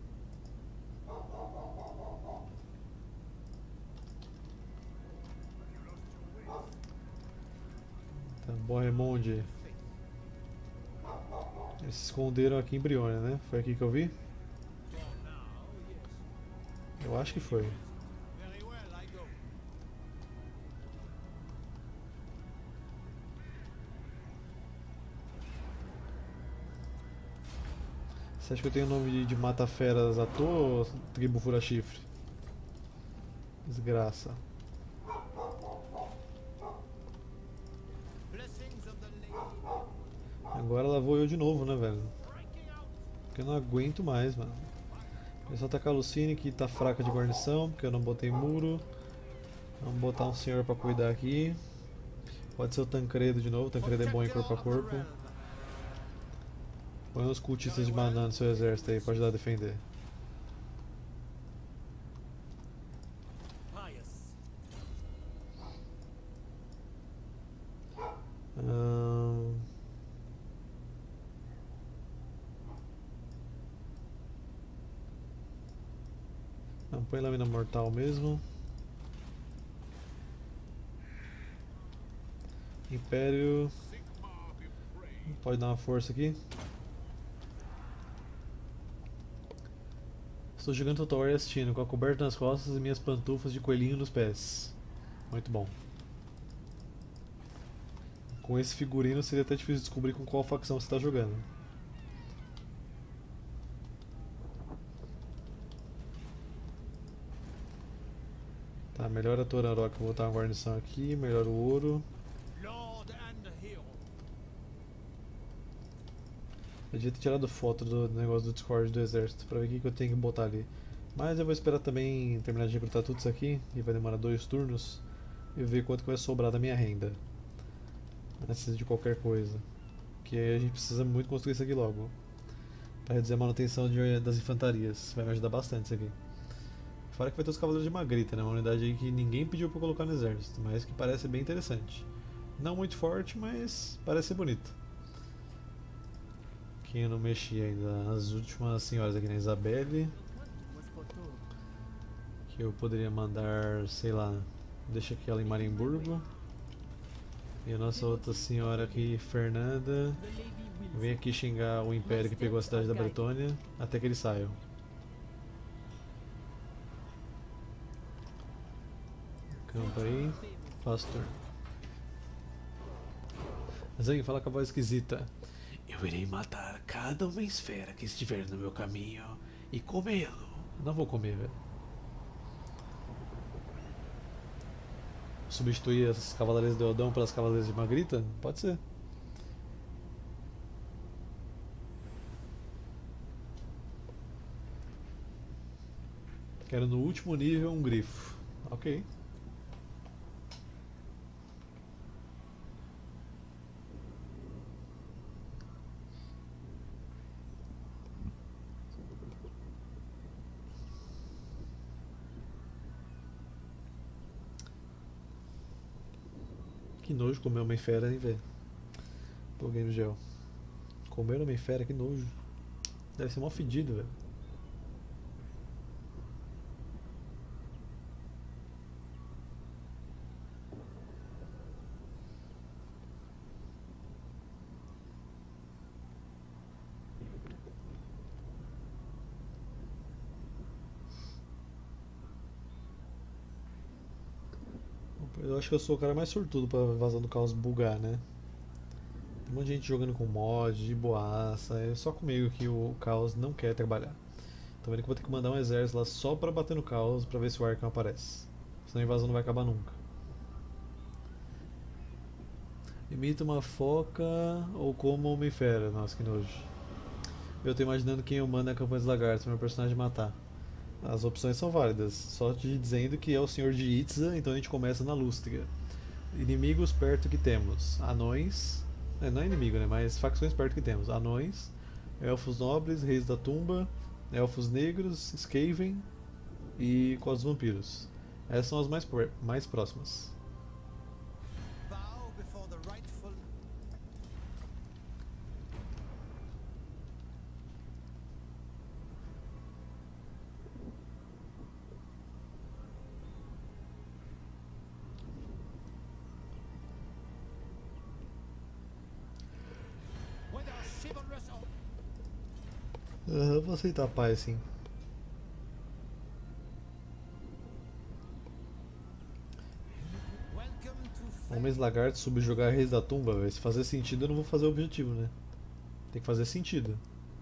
Tá, Borremonde. Eles se esconderam aqui em Brionia, né? Foi aqui que eu vi? Eu acho que foi. Very well, I go. Você acha que eu tenho o nome de, de mata-feras à toa ou tribo fura-chifre? Desgraça. Blessings of the lady. Agora lá vou eu de novo, né, velho? Breaking out. Porque eu não aguento mais, mano. Vou só atacar a Lucine, que tá fraca de guarnição, porque eu não botei muro. Vamos botar um senhor pra cuidar aqui. Pode ser o Tancredo de novo, o Tancredo é bom em corpo a corpo. Põe uns cultistas de banana no seu exército aí, pode ajudar a defender. Pious. Ahn, Não, põe lâmina mortal mesmo. Império. Pode dar uma força aqui. Estou jogando Total War e assistindo, com a coberta nas costas e minhas pantufas de coelhinho nos pés. Muito bom. Com esse figurino seria até difícil descobrir com qual facção você está jogando. Tá, melhora a Torarok, vou botar uma guarnição aqui, melhora o ouro. Lord and hero. Eu devia ter tirado foto do negócio do Discord do exército pra ver o que que eu tenho que botar ali. Mas eu vou esperar também terminar de recrutar tudo isso aqui, e vai demorar dois turnos, e ver quanto que vai sobrar da minha renda. Antes de qualquer coisa. Porque a gente precisa muito construir isso aqui logo. Pra reduzir a manutenção de, das infantarias. Vai me ajudar bastante isso aqui. Fora que vai ter os Cavaleiros de Magrita, né? Uma unidade aí que ninguém pediu pra eu colocar no exército, mas que parece bem interessante. Não muito forte, mas parece ser bonito. Aqui eu não mexi ainda as últimas senhoras aqui na Isabelle. Was foretold. Que eu poderia mandar, sei lá, deixa aqui ela em Marimburgo. E a nossa outra senhora aqui, Fernanda, The lady wills. vem aqui xingar o Império que pegou a cidade da Bretônia até que eles saiam. Campo aí, pastor. Zang, fala com a voz esquisita. Eu irei matar cada uma esfera que estiver no meu caminho e comê-lo. Não vou comer, velho. Substituir as cavaleiras de Eldão pelas cavaleiras de Magrita? Pode ser. Quero no último nível um grifo. Ok. Que nojo comer uma fera, hein, velho. Pô, Game Gel. Comer uma fera, que nojo. Deve ser mó fedido, velho. Eu acho que eu sou o cara mais sortudo pra Invasão do Caos bugar, né? Tem um monte de gente jogando com mod, de boaça, é só comigo que o Caos não quer trabalhar. Tô vendo que vou ter que mandar um exército lá só pra bater no Caos pra ver se o Arkham aparece. Senão a invasão não vai acabar nunca. Imita uma foca ou como uma homem-fera. Nossa, que nojo. Eu tô imaginando quem eu mando na campanha dos lagartos, meu personagem matar. As opções são válidas, só te dizendo que é o senhor de Itza, então a gente começa na Lústria. Inimigos perto que temos: anões, é, não é inimigo, né, mas facções perto que temos: anões, elfos nobres, reis da tumba, elfos negros, Skaven, e com as vampiros. Essas são as mais, por- mais próximas. Bow before the rightful. With our chivalrous oath. Aham, vou aceitar a paz, sim. Welcome to Homens lagartos subjugar reis da tumba, velho. Se fazer sentido, eu não vou fazer o objetivo, né? Tem que fazer sentido.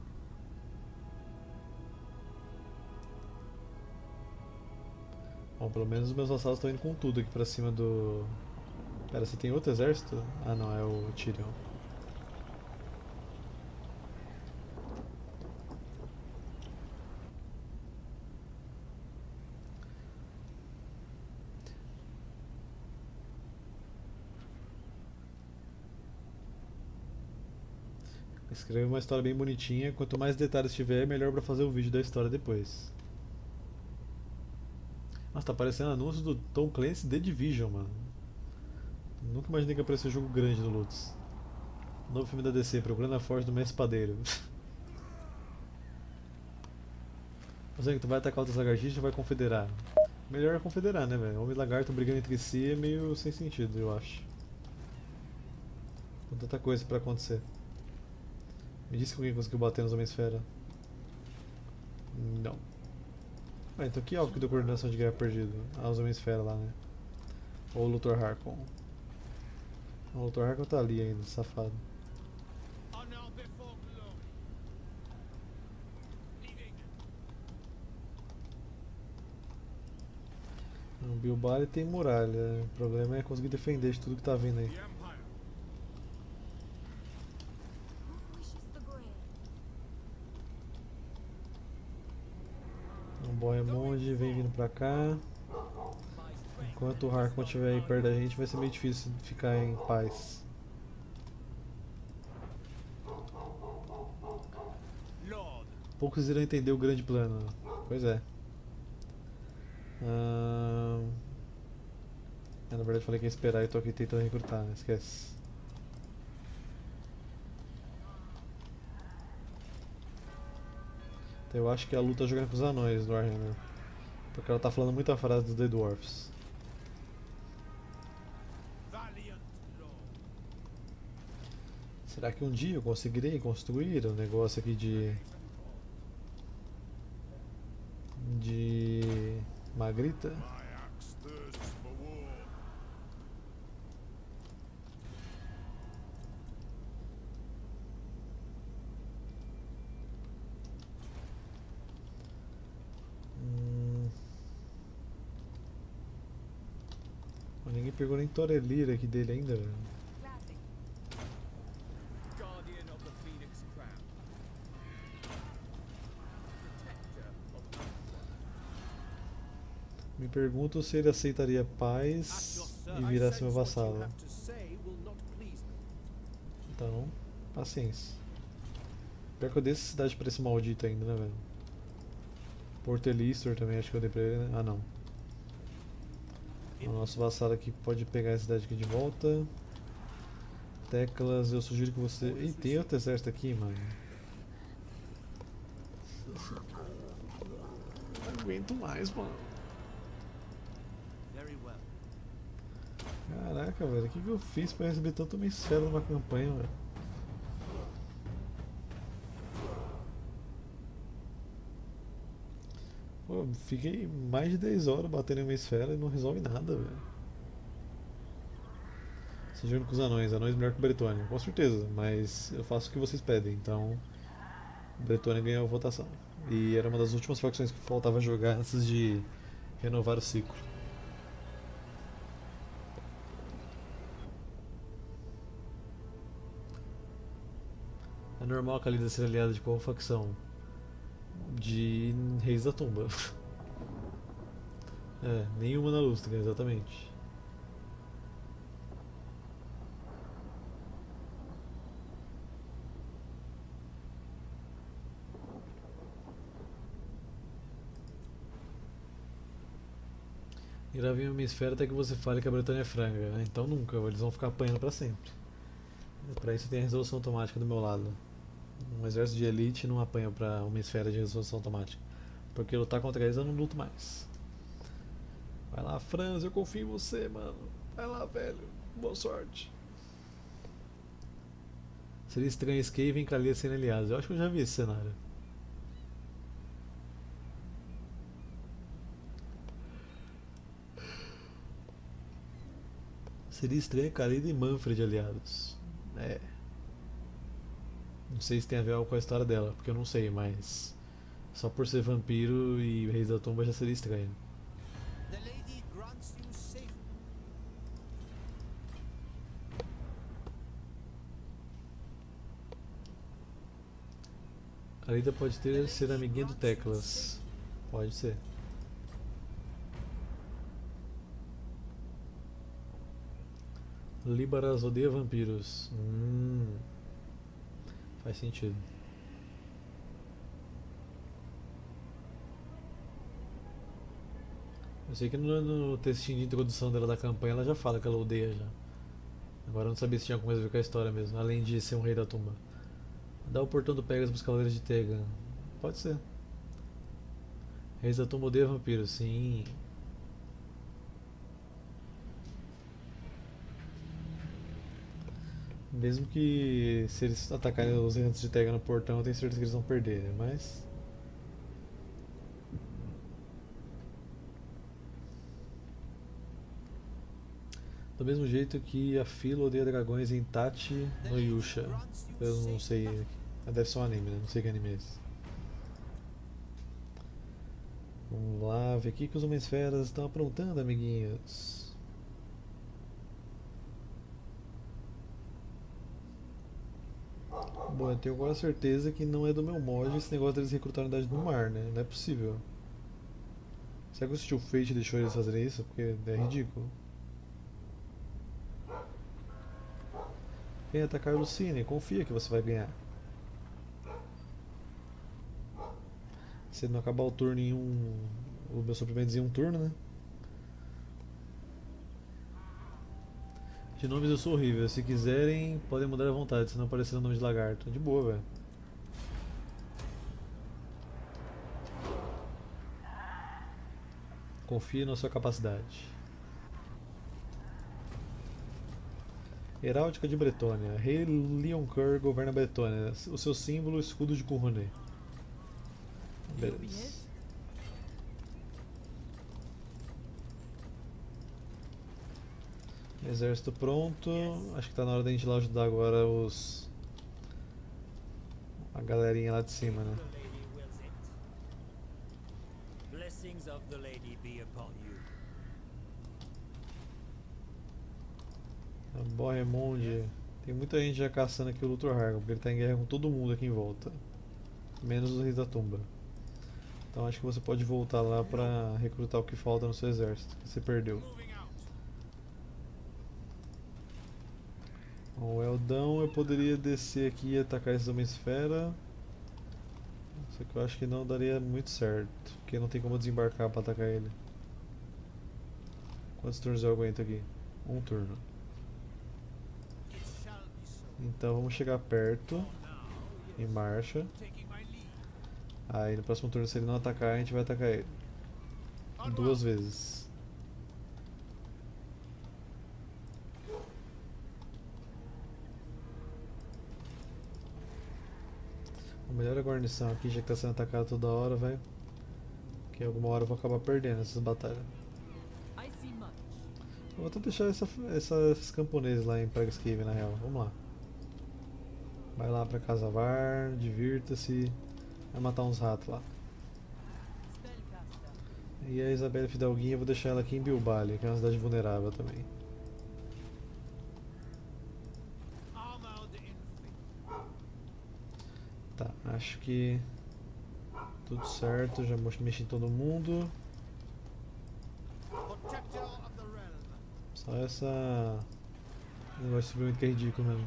Bom, pelo menos os meus vassalos estão indo com tudo aqui pra cima do... Pera, você tem outro exército? Ah não, é o Tyrion. Escreve uma história bem bonitinha, quanto mais detalhes tiver, melhor pra fazer o vídeo da história depois. Nossa, tá aparecendo anúncio do Tom Clancy The Division, mano. Nunca imaginei que aparecesse jogo grande no Lutz. Novo filme da D C, Procurando a Força do Mestre Padeiro. Você que tu vai atacar outras lagartixas ou vai confederar? Melhor é confederar, né, velho? Homem e lagarto brigando entre si é meio sem sentido, eu acho. Com tanta coisa pra acontecer. Me disse que alguém conseguiu bater nos Homem-Esfera. Não. Ah, então que alvo que deu coordenação de guerra perdido? Ah, os Homem-Esfera lá, né? Ou o Luthor Harkon. O Luthor Harkon tá ali ainda, safado. honor before glory. Leaving. O Bilbao tem muralha. O problema é conseguir defender de tudo que tá vindo aí. The Empire. Who wishes the grail? O Bohemonde vem vindo pra cá. Enquanto o Harkon estiver aí perto da gente, vai ser meio difícil ficar em paz. Lord. Poucos irão entender o grande plano. Pois é. Ahn, é, na verdade, falei que ia esperar e tô aqui tentando recrutar, né? Esquece. Então, eu acho que a luta jogando com os anões do Warhammer. Porque ela tá falando muita frase dos The Dwarfs. Valiant Lord. Será que um dia eu conseguirei construir um negócio aqui de. de. Magrita? My axe thirsts for war. Hum... Pô, ninguém pegou nem Torelira aqui dele ainda, velho. Gladly. Guardian of the Phoenix Crown. Protector of Umbra. Me pergunto se ele aceitaria At paz your e service. virasse meu I sense what you vassalo. have to say will not please me. Então, paciência. Pior que eu dei essa cidade pra esse maldito ainda, né, velho? Porto Elistor também acho que eu dei pra ele, né? Ah, não. O nosso vassalo aqui pode pegar a cidade aqui de volta. Teclas, eu sugiro que você... Ih, tem outro exército aqui, mano. Não aguento mais, mano. Very well. Caraca, velho, o que, que eu fiz pra receber tanto mistério numa campanha, velho? Pô, fiquei mais de dez horas batendo em uma esfera e não resolve nada, velho. Se junto com os anões, anões melhor que o Bretônia, com certeza, mas eu faço o que vocês pedem, então Bretônia ganhou a votação. E era uma das últimas facções que faltava jogar antes de renovar o ciclo. É normal a Khalida ser aliada de qual facção? De Reis da Tumba. É, nenhuma na Lustra, exatamente. Gravem uma esfera até que você fale que a Bretonnia é franga. Então nunca, eles vão ficar apanhando pra sempre. Pra isso tem a resolução automática do meu lado. Um exército de elite não apanha pra uma esfera de resolução automática. Porque lutar contra eles eu não luto mais. Vai lá, Franz, eu confio em você, mano. Vai lá, velho. Boa sorte. Seria estranho Skaven e Kalia sendo aliados. Eu acho que eu já vi esse cenário. Seria estranho Khalid e Manfred aliados. É. Não sei se tem a ver com a história dela, porque eu não sei, mas só por ser vampiro e Reis da Tumba já seria estranho. The lady grants you safety. Khalida pode ter ser amiguinha do Teclas. Pode ser. Líbaras odeia vampiros. Hum, faz sentido. Eu sei que no, no textinho de introdução dela da campanha ela já fala que ela odeia já. Agora eu não sabia se tinha alguma coisa a ver com a história mesmo, além de ser um rei da tumba. Dá o portão do Pegasus pros cavaleiros de Tegan. Pode ser. Reis da tumba odeia vampiros, sim. Mesmo que se eles atacarem os errantes de Tegan no portão, eu tenho certeza que eles vão perder, né? Mas do mesmo jeito que a Filo odeia dragões em Tachi no Yusha. Eu não sei. Deve ser um anime, né? Não sei que anime é esse. Vamos lá, ver o que os Homem-Esferas estão aprontando, amiguinhos. Bom, eu tenho quase certeza que não é do meu mod esse negócio deles recrutarem unidade no mar, né? Não é possível. Será que o Steel Fate deixou eles fazerem isso? Porque é ridículo. Vem atacar Lucine, confia que você vai ganhar. Se não acabar o turno em um. O meu suprimento em um turno, né? De nomes eu sou horrível, se quiserem podem mudar à vontade, se não aparecer o nome de lagarto. De boa, velho. Confie na sua capacidade. Heráldica de Bretonnia. Rei Leoncoeur governa Bretonnia. O seu símbolo, escudo de Couronne. Beleza. Exército pronto. Acho que tá na hora da gente ir lá ajudar agora os. A galerinha lá de cima, né? The lady wills it. Blessings of the lady be upon you. A Borremonde. Tem muita gente já caçando aqui o Luthor Hargon, porque ele tá em guerra com todo mundo aqui em volta. Menos os Reis da Tumba. Então acho que você pode voltar lá pra recrutar o que falta no seu exército, que você perdeu. Moving out. Bom, o Eldão eu poderia descer aqui e atacar esses Homem-Esfera. Só que eu acho que não daria muito certo, porque não tem como desembarcar pra atacar ele. Quantos turnos eu aguento aqui? Um turno. It shall be so. Então vamos chegar perto, Now, em marcha. taking my lead. Aí no próximo turno, se ele não atacar, a gente vai atacar ele. Duas vezes. A melhor a guarnição aqui, já que tá sendo atacado toda hora, vai. Que alguma hora eu vou acabar perdendo essas batalhas. I see much. Eu vou até deixar essa, essa, esses camponeses lá em Pragscaven na real. Vamos lá. Vai lá pra Casavar, divirta-se. Vai matar uns ratos lá. Spellcaster. E a Isabela Fidalguinha eu vou deixar ela aqui em Bilbali, que é uma cidade vulnerável também. Armored infantry. Tá, acho que tudo certo, já mexi em todo mundo. Protector of the realm. Só essa negócio de suprimento que é ridículo mesmo.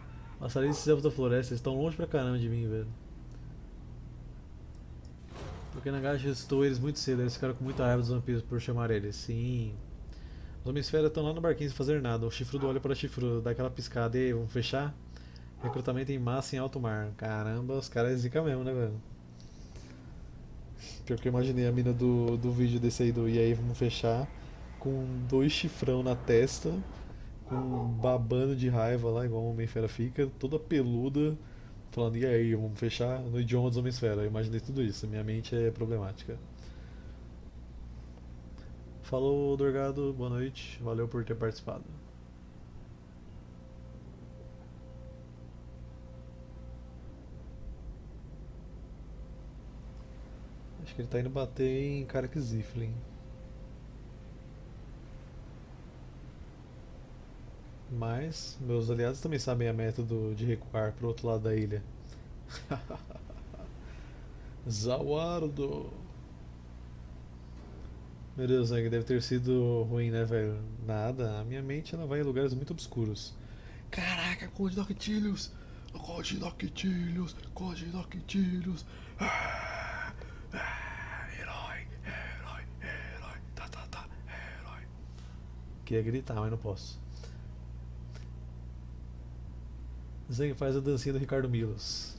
Passarinhos e Selvas da Floresta, eles estão longe pra caramba de mim, velho. Porque Nagashi ressuscitou eles muito cedo, eles ficaram com muita raiva dos vampiros por chamar eles. Sim. Os Homem-Esfera estão lá no barquinho sem fazer nada. O Chifrudo olha para o Chifrudo, dá aquela piscada. E aí, vamos fechar? Recrutamento em massa em alto mar. Caramba, os caras é zica mesmo, né, velho? Pior que eu imaginei a mina do, do vídeo desse aí do E aí, vamos fechar? Com dois chifrão na testa, com babando de raiva lá, igual o Homem-Fera fica, toda peluda, falando, e aí, vamos fechar? No idioma dos Homem-Esfera. Eu imaginei tudo isso, minha mente é problemática. Falou, Dorgado, boa noite, valeu por ter participado. Acho que ele tá indo bater em Karak Ziflin. Mas meus aliados também sabem a método de recuar pro outro lado da ilha. Zawardo! Meu Deus, né, que deve ter sido ruim, né, velho? Nada, a minha mente ela vai em lugares muito obscuros. Caraca, Conde Noctilus! Conde Noctilus! Conde Noctilus! Ah, ah, herói, herói, herói, tá, tá, tá, herói. Queria gritar, mas não posso. Zeng faz a dancinha do Ricardo Milos.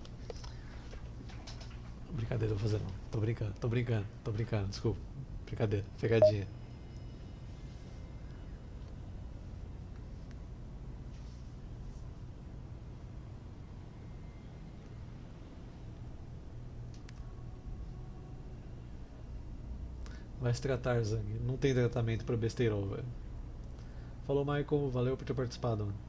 Brincadeira, vou fazer não. Tô brincando, tô brincando, tô brincando, desculpa. Brincadeira, pegadinha. Vai se tratar, Zang. Não tem tratamento pra besteirol, velho. Falou, Michael. Valeu por ter participado, mano.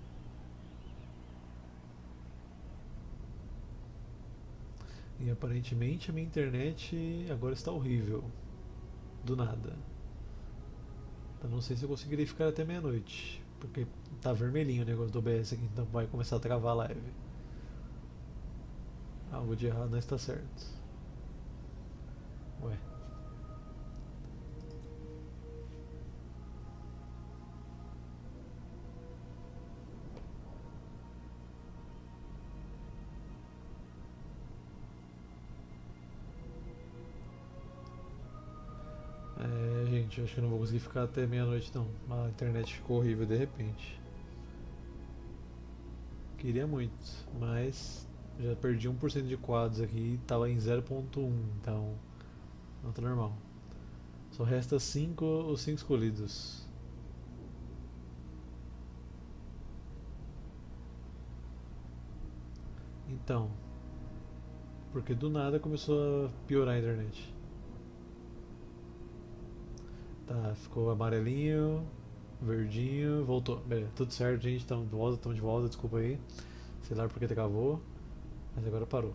E aparentemente a minha internet agora está horrível. Do nada. Então não sei se eu conseguirei ficar até meia-noite. Porque tá vermelhinho o negócio do O B S aqui, então vai começar a travar a live. Algo de errado não está certo. Ué. É, gente, acho que eu não vou conseguir ficar até meia-noite não. A internet ficou horrível de repente. Queria muito, mas já perdi um por cento de quadros aqui e tava em zero ponto um, então não tá normal. Só resta cinco os cinco escolhidos. Então, porque do nada começou a piorar a internet. Tá, ficou amarelinho, verdinho, voltou. Beleza, tudo certo, gente. Estamos de volta, estamos de volta, desculpa aí. Sei lá porque travou, mas agora parou.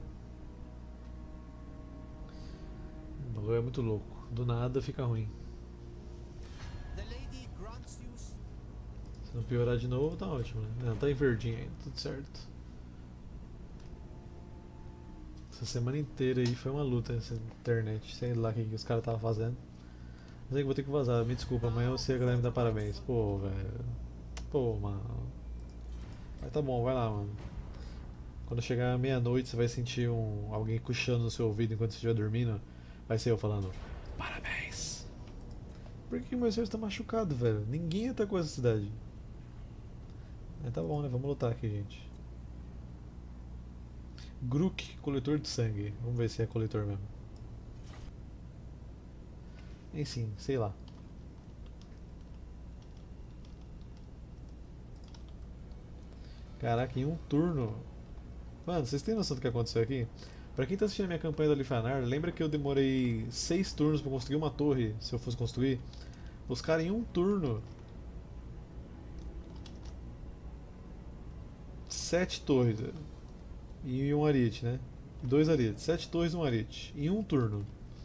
O bagulho é muito louco. Do nada fica ruim. The lady grants you s- Se não piorar de novo, tá ótimo, né? Não, tá em verdinho ainda, tudo certo. Essa semana inteira aí foi uma luta essa internet. Sei lá o que, que os caras estavam fazendo. Mas aí que vou ter que vazar, me desculpa, amanhã eu sei a galera me dá parabéns. Pô, velho. Pô, mano. Mas tá bom, vai lá, mano. Quando chegar meia-noite você vai sentir um, alguém cochichando no seu ouvido enquanto você estiver dormindo. Vai ser eu falando, parabéns. Por que o meu exército tá machucado, velho? Ninguém atacou essa cidade. Mas tá bom, né? Vamos lutar aqui, gente. Grook, coletor de sangue. Vamos ver se é coletor mesmo. Enfim, sei lá. Caraca, em um turno. Mano, vocês têm noção do que aconteceu aqui? Pra quem tá assistindo a minha campanha da Lifanar, lembra que eu demorei seis turnos pra construir uma torre, se eu fosse construir? Os caras em um turno. Sete torres. E um arite, né? Dois arites. Sete torres e um arite. Em um turno.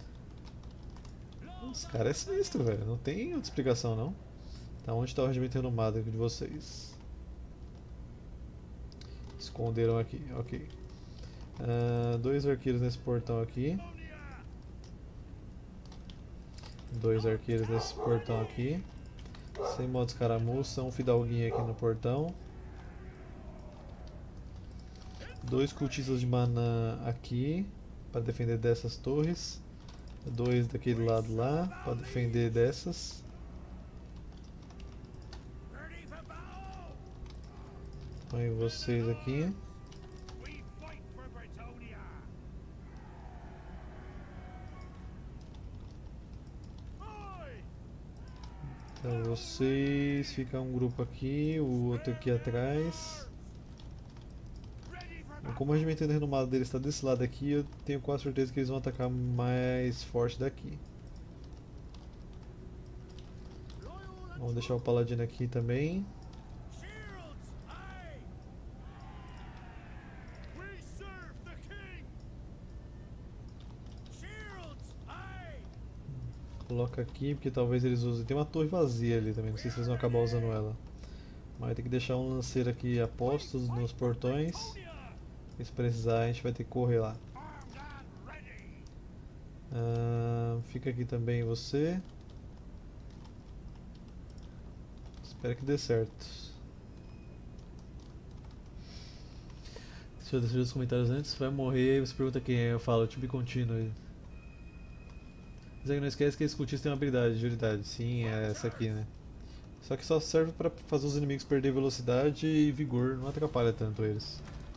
Os caras é sinistro, velho. Não tem outra explicação, não. Tá, onde tá o regimento renomado de vocês? Esconderam aqui, ok. Uh, dois arqueiros nesse portão aqui. Dois arqueiros nesse portão aqui. Sem modo escaramuça. Um fidalguinho aqui no portão. Dois cultistas de maná aqui. para defender dessas torres. Dois daquele lado lá para defender dessas. Ready for battle! Põe vocês aqui. We fight for Bretonia! Oi! Então vocês, fica um grupo aqui, o outro aqui atrás. Ready for E como o regimento renomado deles está desse lado aqui, eu tenho quase certeza que eles vão atacar mais forte daqui. Vamos deixar o paladino aqui também. shields! Aye! We serve the king! Shields! Aye! Coloca aqui, porque talvez eles usem. Tem uma torre vazia ali também, não sei se eles vão acabar usando ela. Mas tem que deixar um lanceiro aqui a postos nos portões. E se precisar, a gente vai ter que correr lá. Armed and ready! Ah, fica aqui também você. Espero que dê certo. Deixa eu deixar os comentários antes. Vai morrer, você pergunta quem é, eu falo, to be continued. Mas não esquece que esse cultista tem uma habilidade de agilidade. Sim, é essa aqui, né? Só que só serve pra fazer os inimigos perder velocidade e vigor, não atrapalha tanto eles.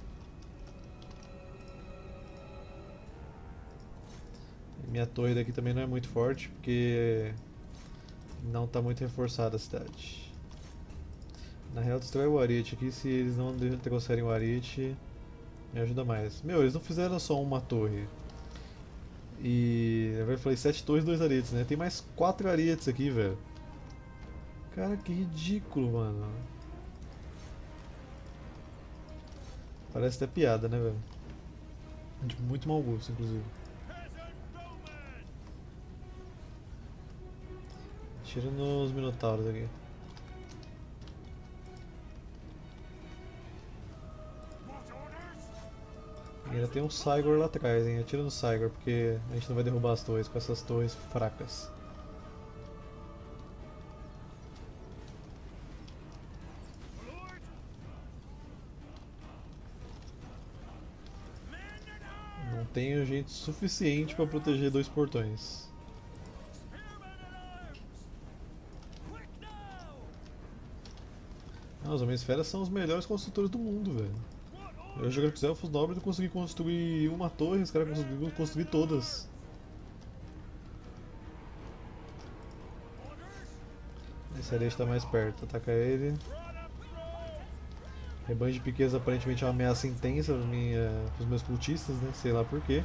Minha torre daqui também não é muito forte, porque não está muito reforçada a cidade. Na real, destrói o Ariete aqui, se eles não trouxerem o Ariete, me ajuda mais. Meu, eles não fizeram só uma torre. E eu falei sete torres e dois Arietes, né? Tem mais quatro Arietes aqui, velho. Cara, que ridículo, mano. Parece até piada, né, velho? De muito mau gosto, inclusive. Tira nos Minotauros aqui. E ainda tem um Cygor lá atrás, hein? Atira no Cygor, porque a gente não vai derrubar as torres com essas torres fracas. Não tenho gente suficiente para proteger dois portões. Ah, os Homens-Feras são os melhores construtores do mundo, velho. Eu jogando com os Elfos Nobres, eu consegui construir uma torre, os caras conseguiram construir todas. Esse Ariete está mais perto, ataca ele. Rebanho de piquetas aparentemente é uma ameaça intensa para minha, os meus cultistas, né? Sei lá porquê.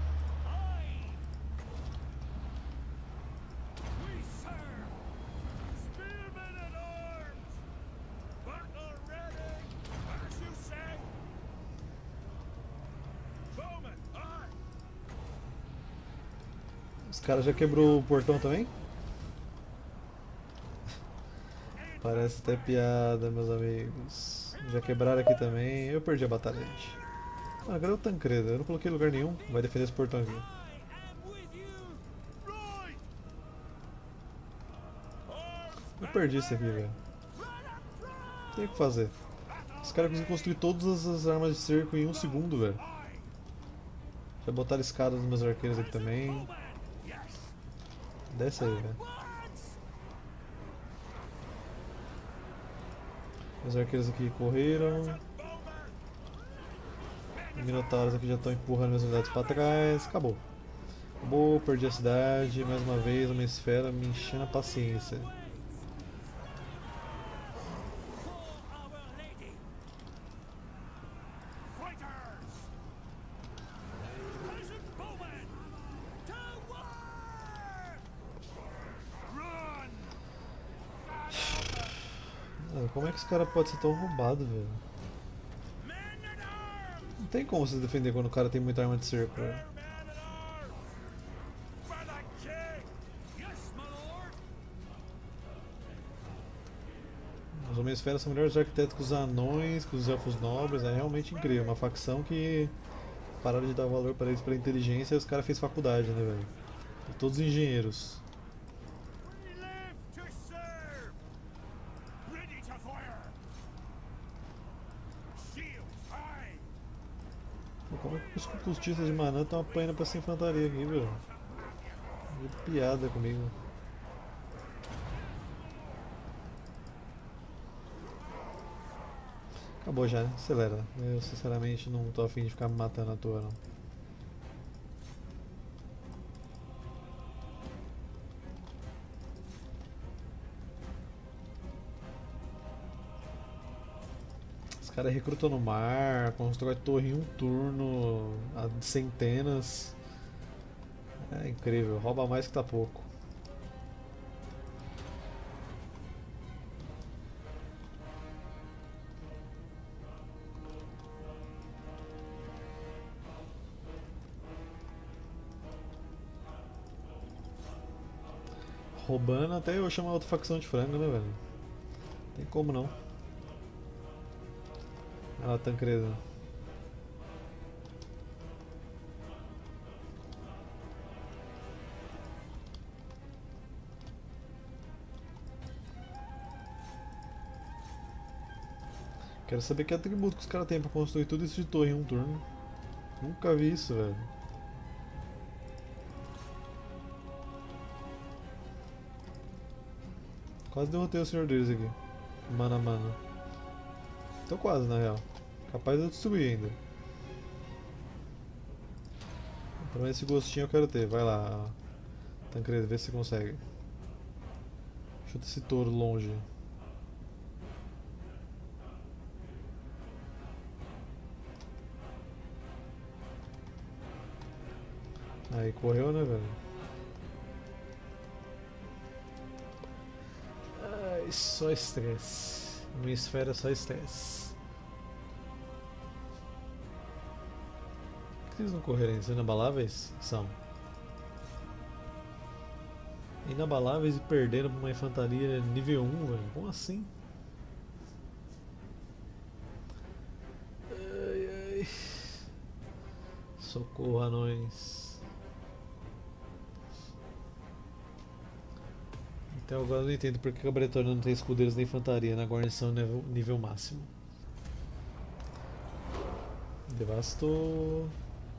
Os caras já quebrou o portão também? Parece até piada, meus amigos. Já quebraram aqui também. Eu perdi a batalha, gente. Ah, cadê o Tancredo? Eu não coloquei em lugar nenhum. Vai defender esse portão aqui. Eu perdi isso aqui, velho. Tem o que fazer. Os caras conseguiram construir todas as armas de cerco em um segundo, velho. Já botaram escadas nos meus arqueiros aqui também. Desce aí, velho. Os arqueiros aqui correram. Os minotauros aqui já estão empurrando minhas unidades para trás. Acabou. Acabou, perdi a cidade. Mais uma vez, uma esfera me enchendo a paciência. Como é que esse cara pode ser tão roubado, velho? Não tem como se defender quando o cara tem muita arma de cerco, velho. Os Homens-Feras são melhores arquitetos que os anões, que os elfos nobres, é realmente incrível. Uma facção que pararam de dar valor para eles pela inteligência e os caras fez faculdade, né, velho? Todos engenheiros. Pô, como é que os cultistas de Manã estão apanhando pra essa infantaria aqui, velho? Muito piada comigo. Acabou já, né? Acelera. Eu sinceramente não tô afim de ficar me matando à toa, não. Os caras recrutam no mar, constrói torre em um turno, a centenas. É incrível, rouba mais que tá pouco. Roubando até eu chamar outra facção de frango, né, velho? Tem como não. Olha lá, Tancredo. Quero saber que atributo que os caras têm pra construir tudo isso de torre em um turno. Nunca vi isso, velho. Quase derrotei o senhor deles aqui. Mano a mano. Tô quase, na real. Capaz de eu destruir ainda. Pelo menos esse gostinho eu quero ter. Vai lá, Tancredo, vê se você consegue. Chuta esse touro longe. Aí, correu, né, velho? Ai, só estresse. Minha esfera é só estresse. Por que eles não correrem? São inabaláveis? São. Inabaláveis e perdendo pra uma infantaria nível um, velho. Como assim? Ai, ai. Socorro, anões. Até agora eu não entendo porque que a Bretônia não tem escudeiros da infantaria na guarnição nível, nível máximo. Devastou.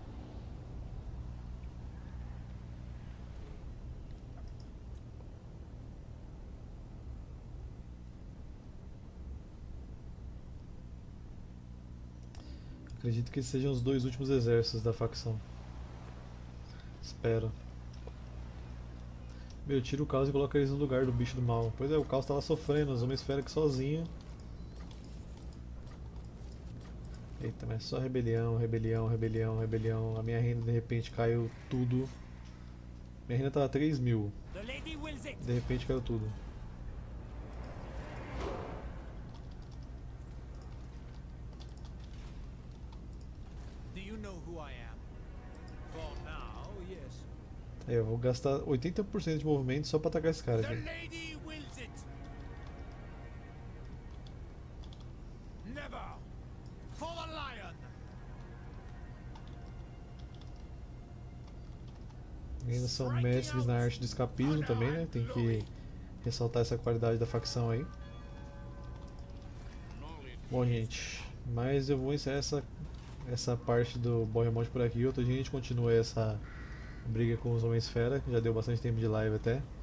Acredito que sejam os dois últimos exércitos da facção. Espero. Meu, tira o caos e coloca eles no lugar do bicho do mal. Pois é, o caos tava sofrendo, as uma esfera aqui sozinha. Eita, mas só rebelião, rebelião, rebelião, rebelião. A minha renda de repente caiu tudo. Minha renda tava três mil. The lady wills it. De repente caiu tudo. Do you know who I am? For now, yes. Aí, eu vou gastar oitenta por cento de movimento só pra atacar esse cara The aqui. lady wills it. Never. For the lion. Ainda são mestres na arte do escapismo também, né? Tem que ressaltar essa qualidade da facção aí. Bom, gente, mas eu vou encerrar essa, essa parte do Bohemond por aqui. Outro dia a gente continua essa briga com os Homem-Esfera, que já deu bastante tempo de live até.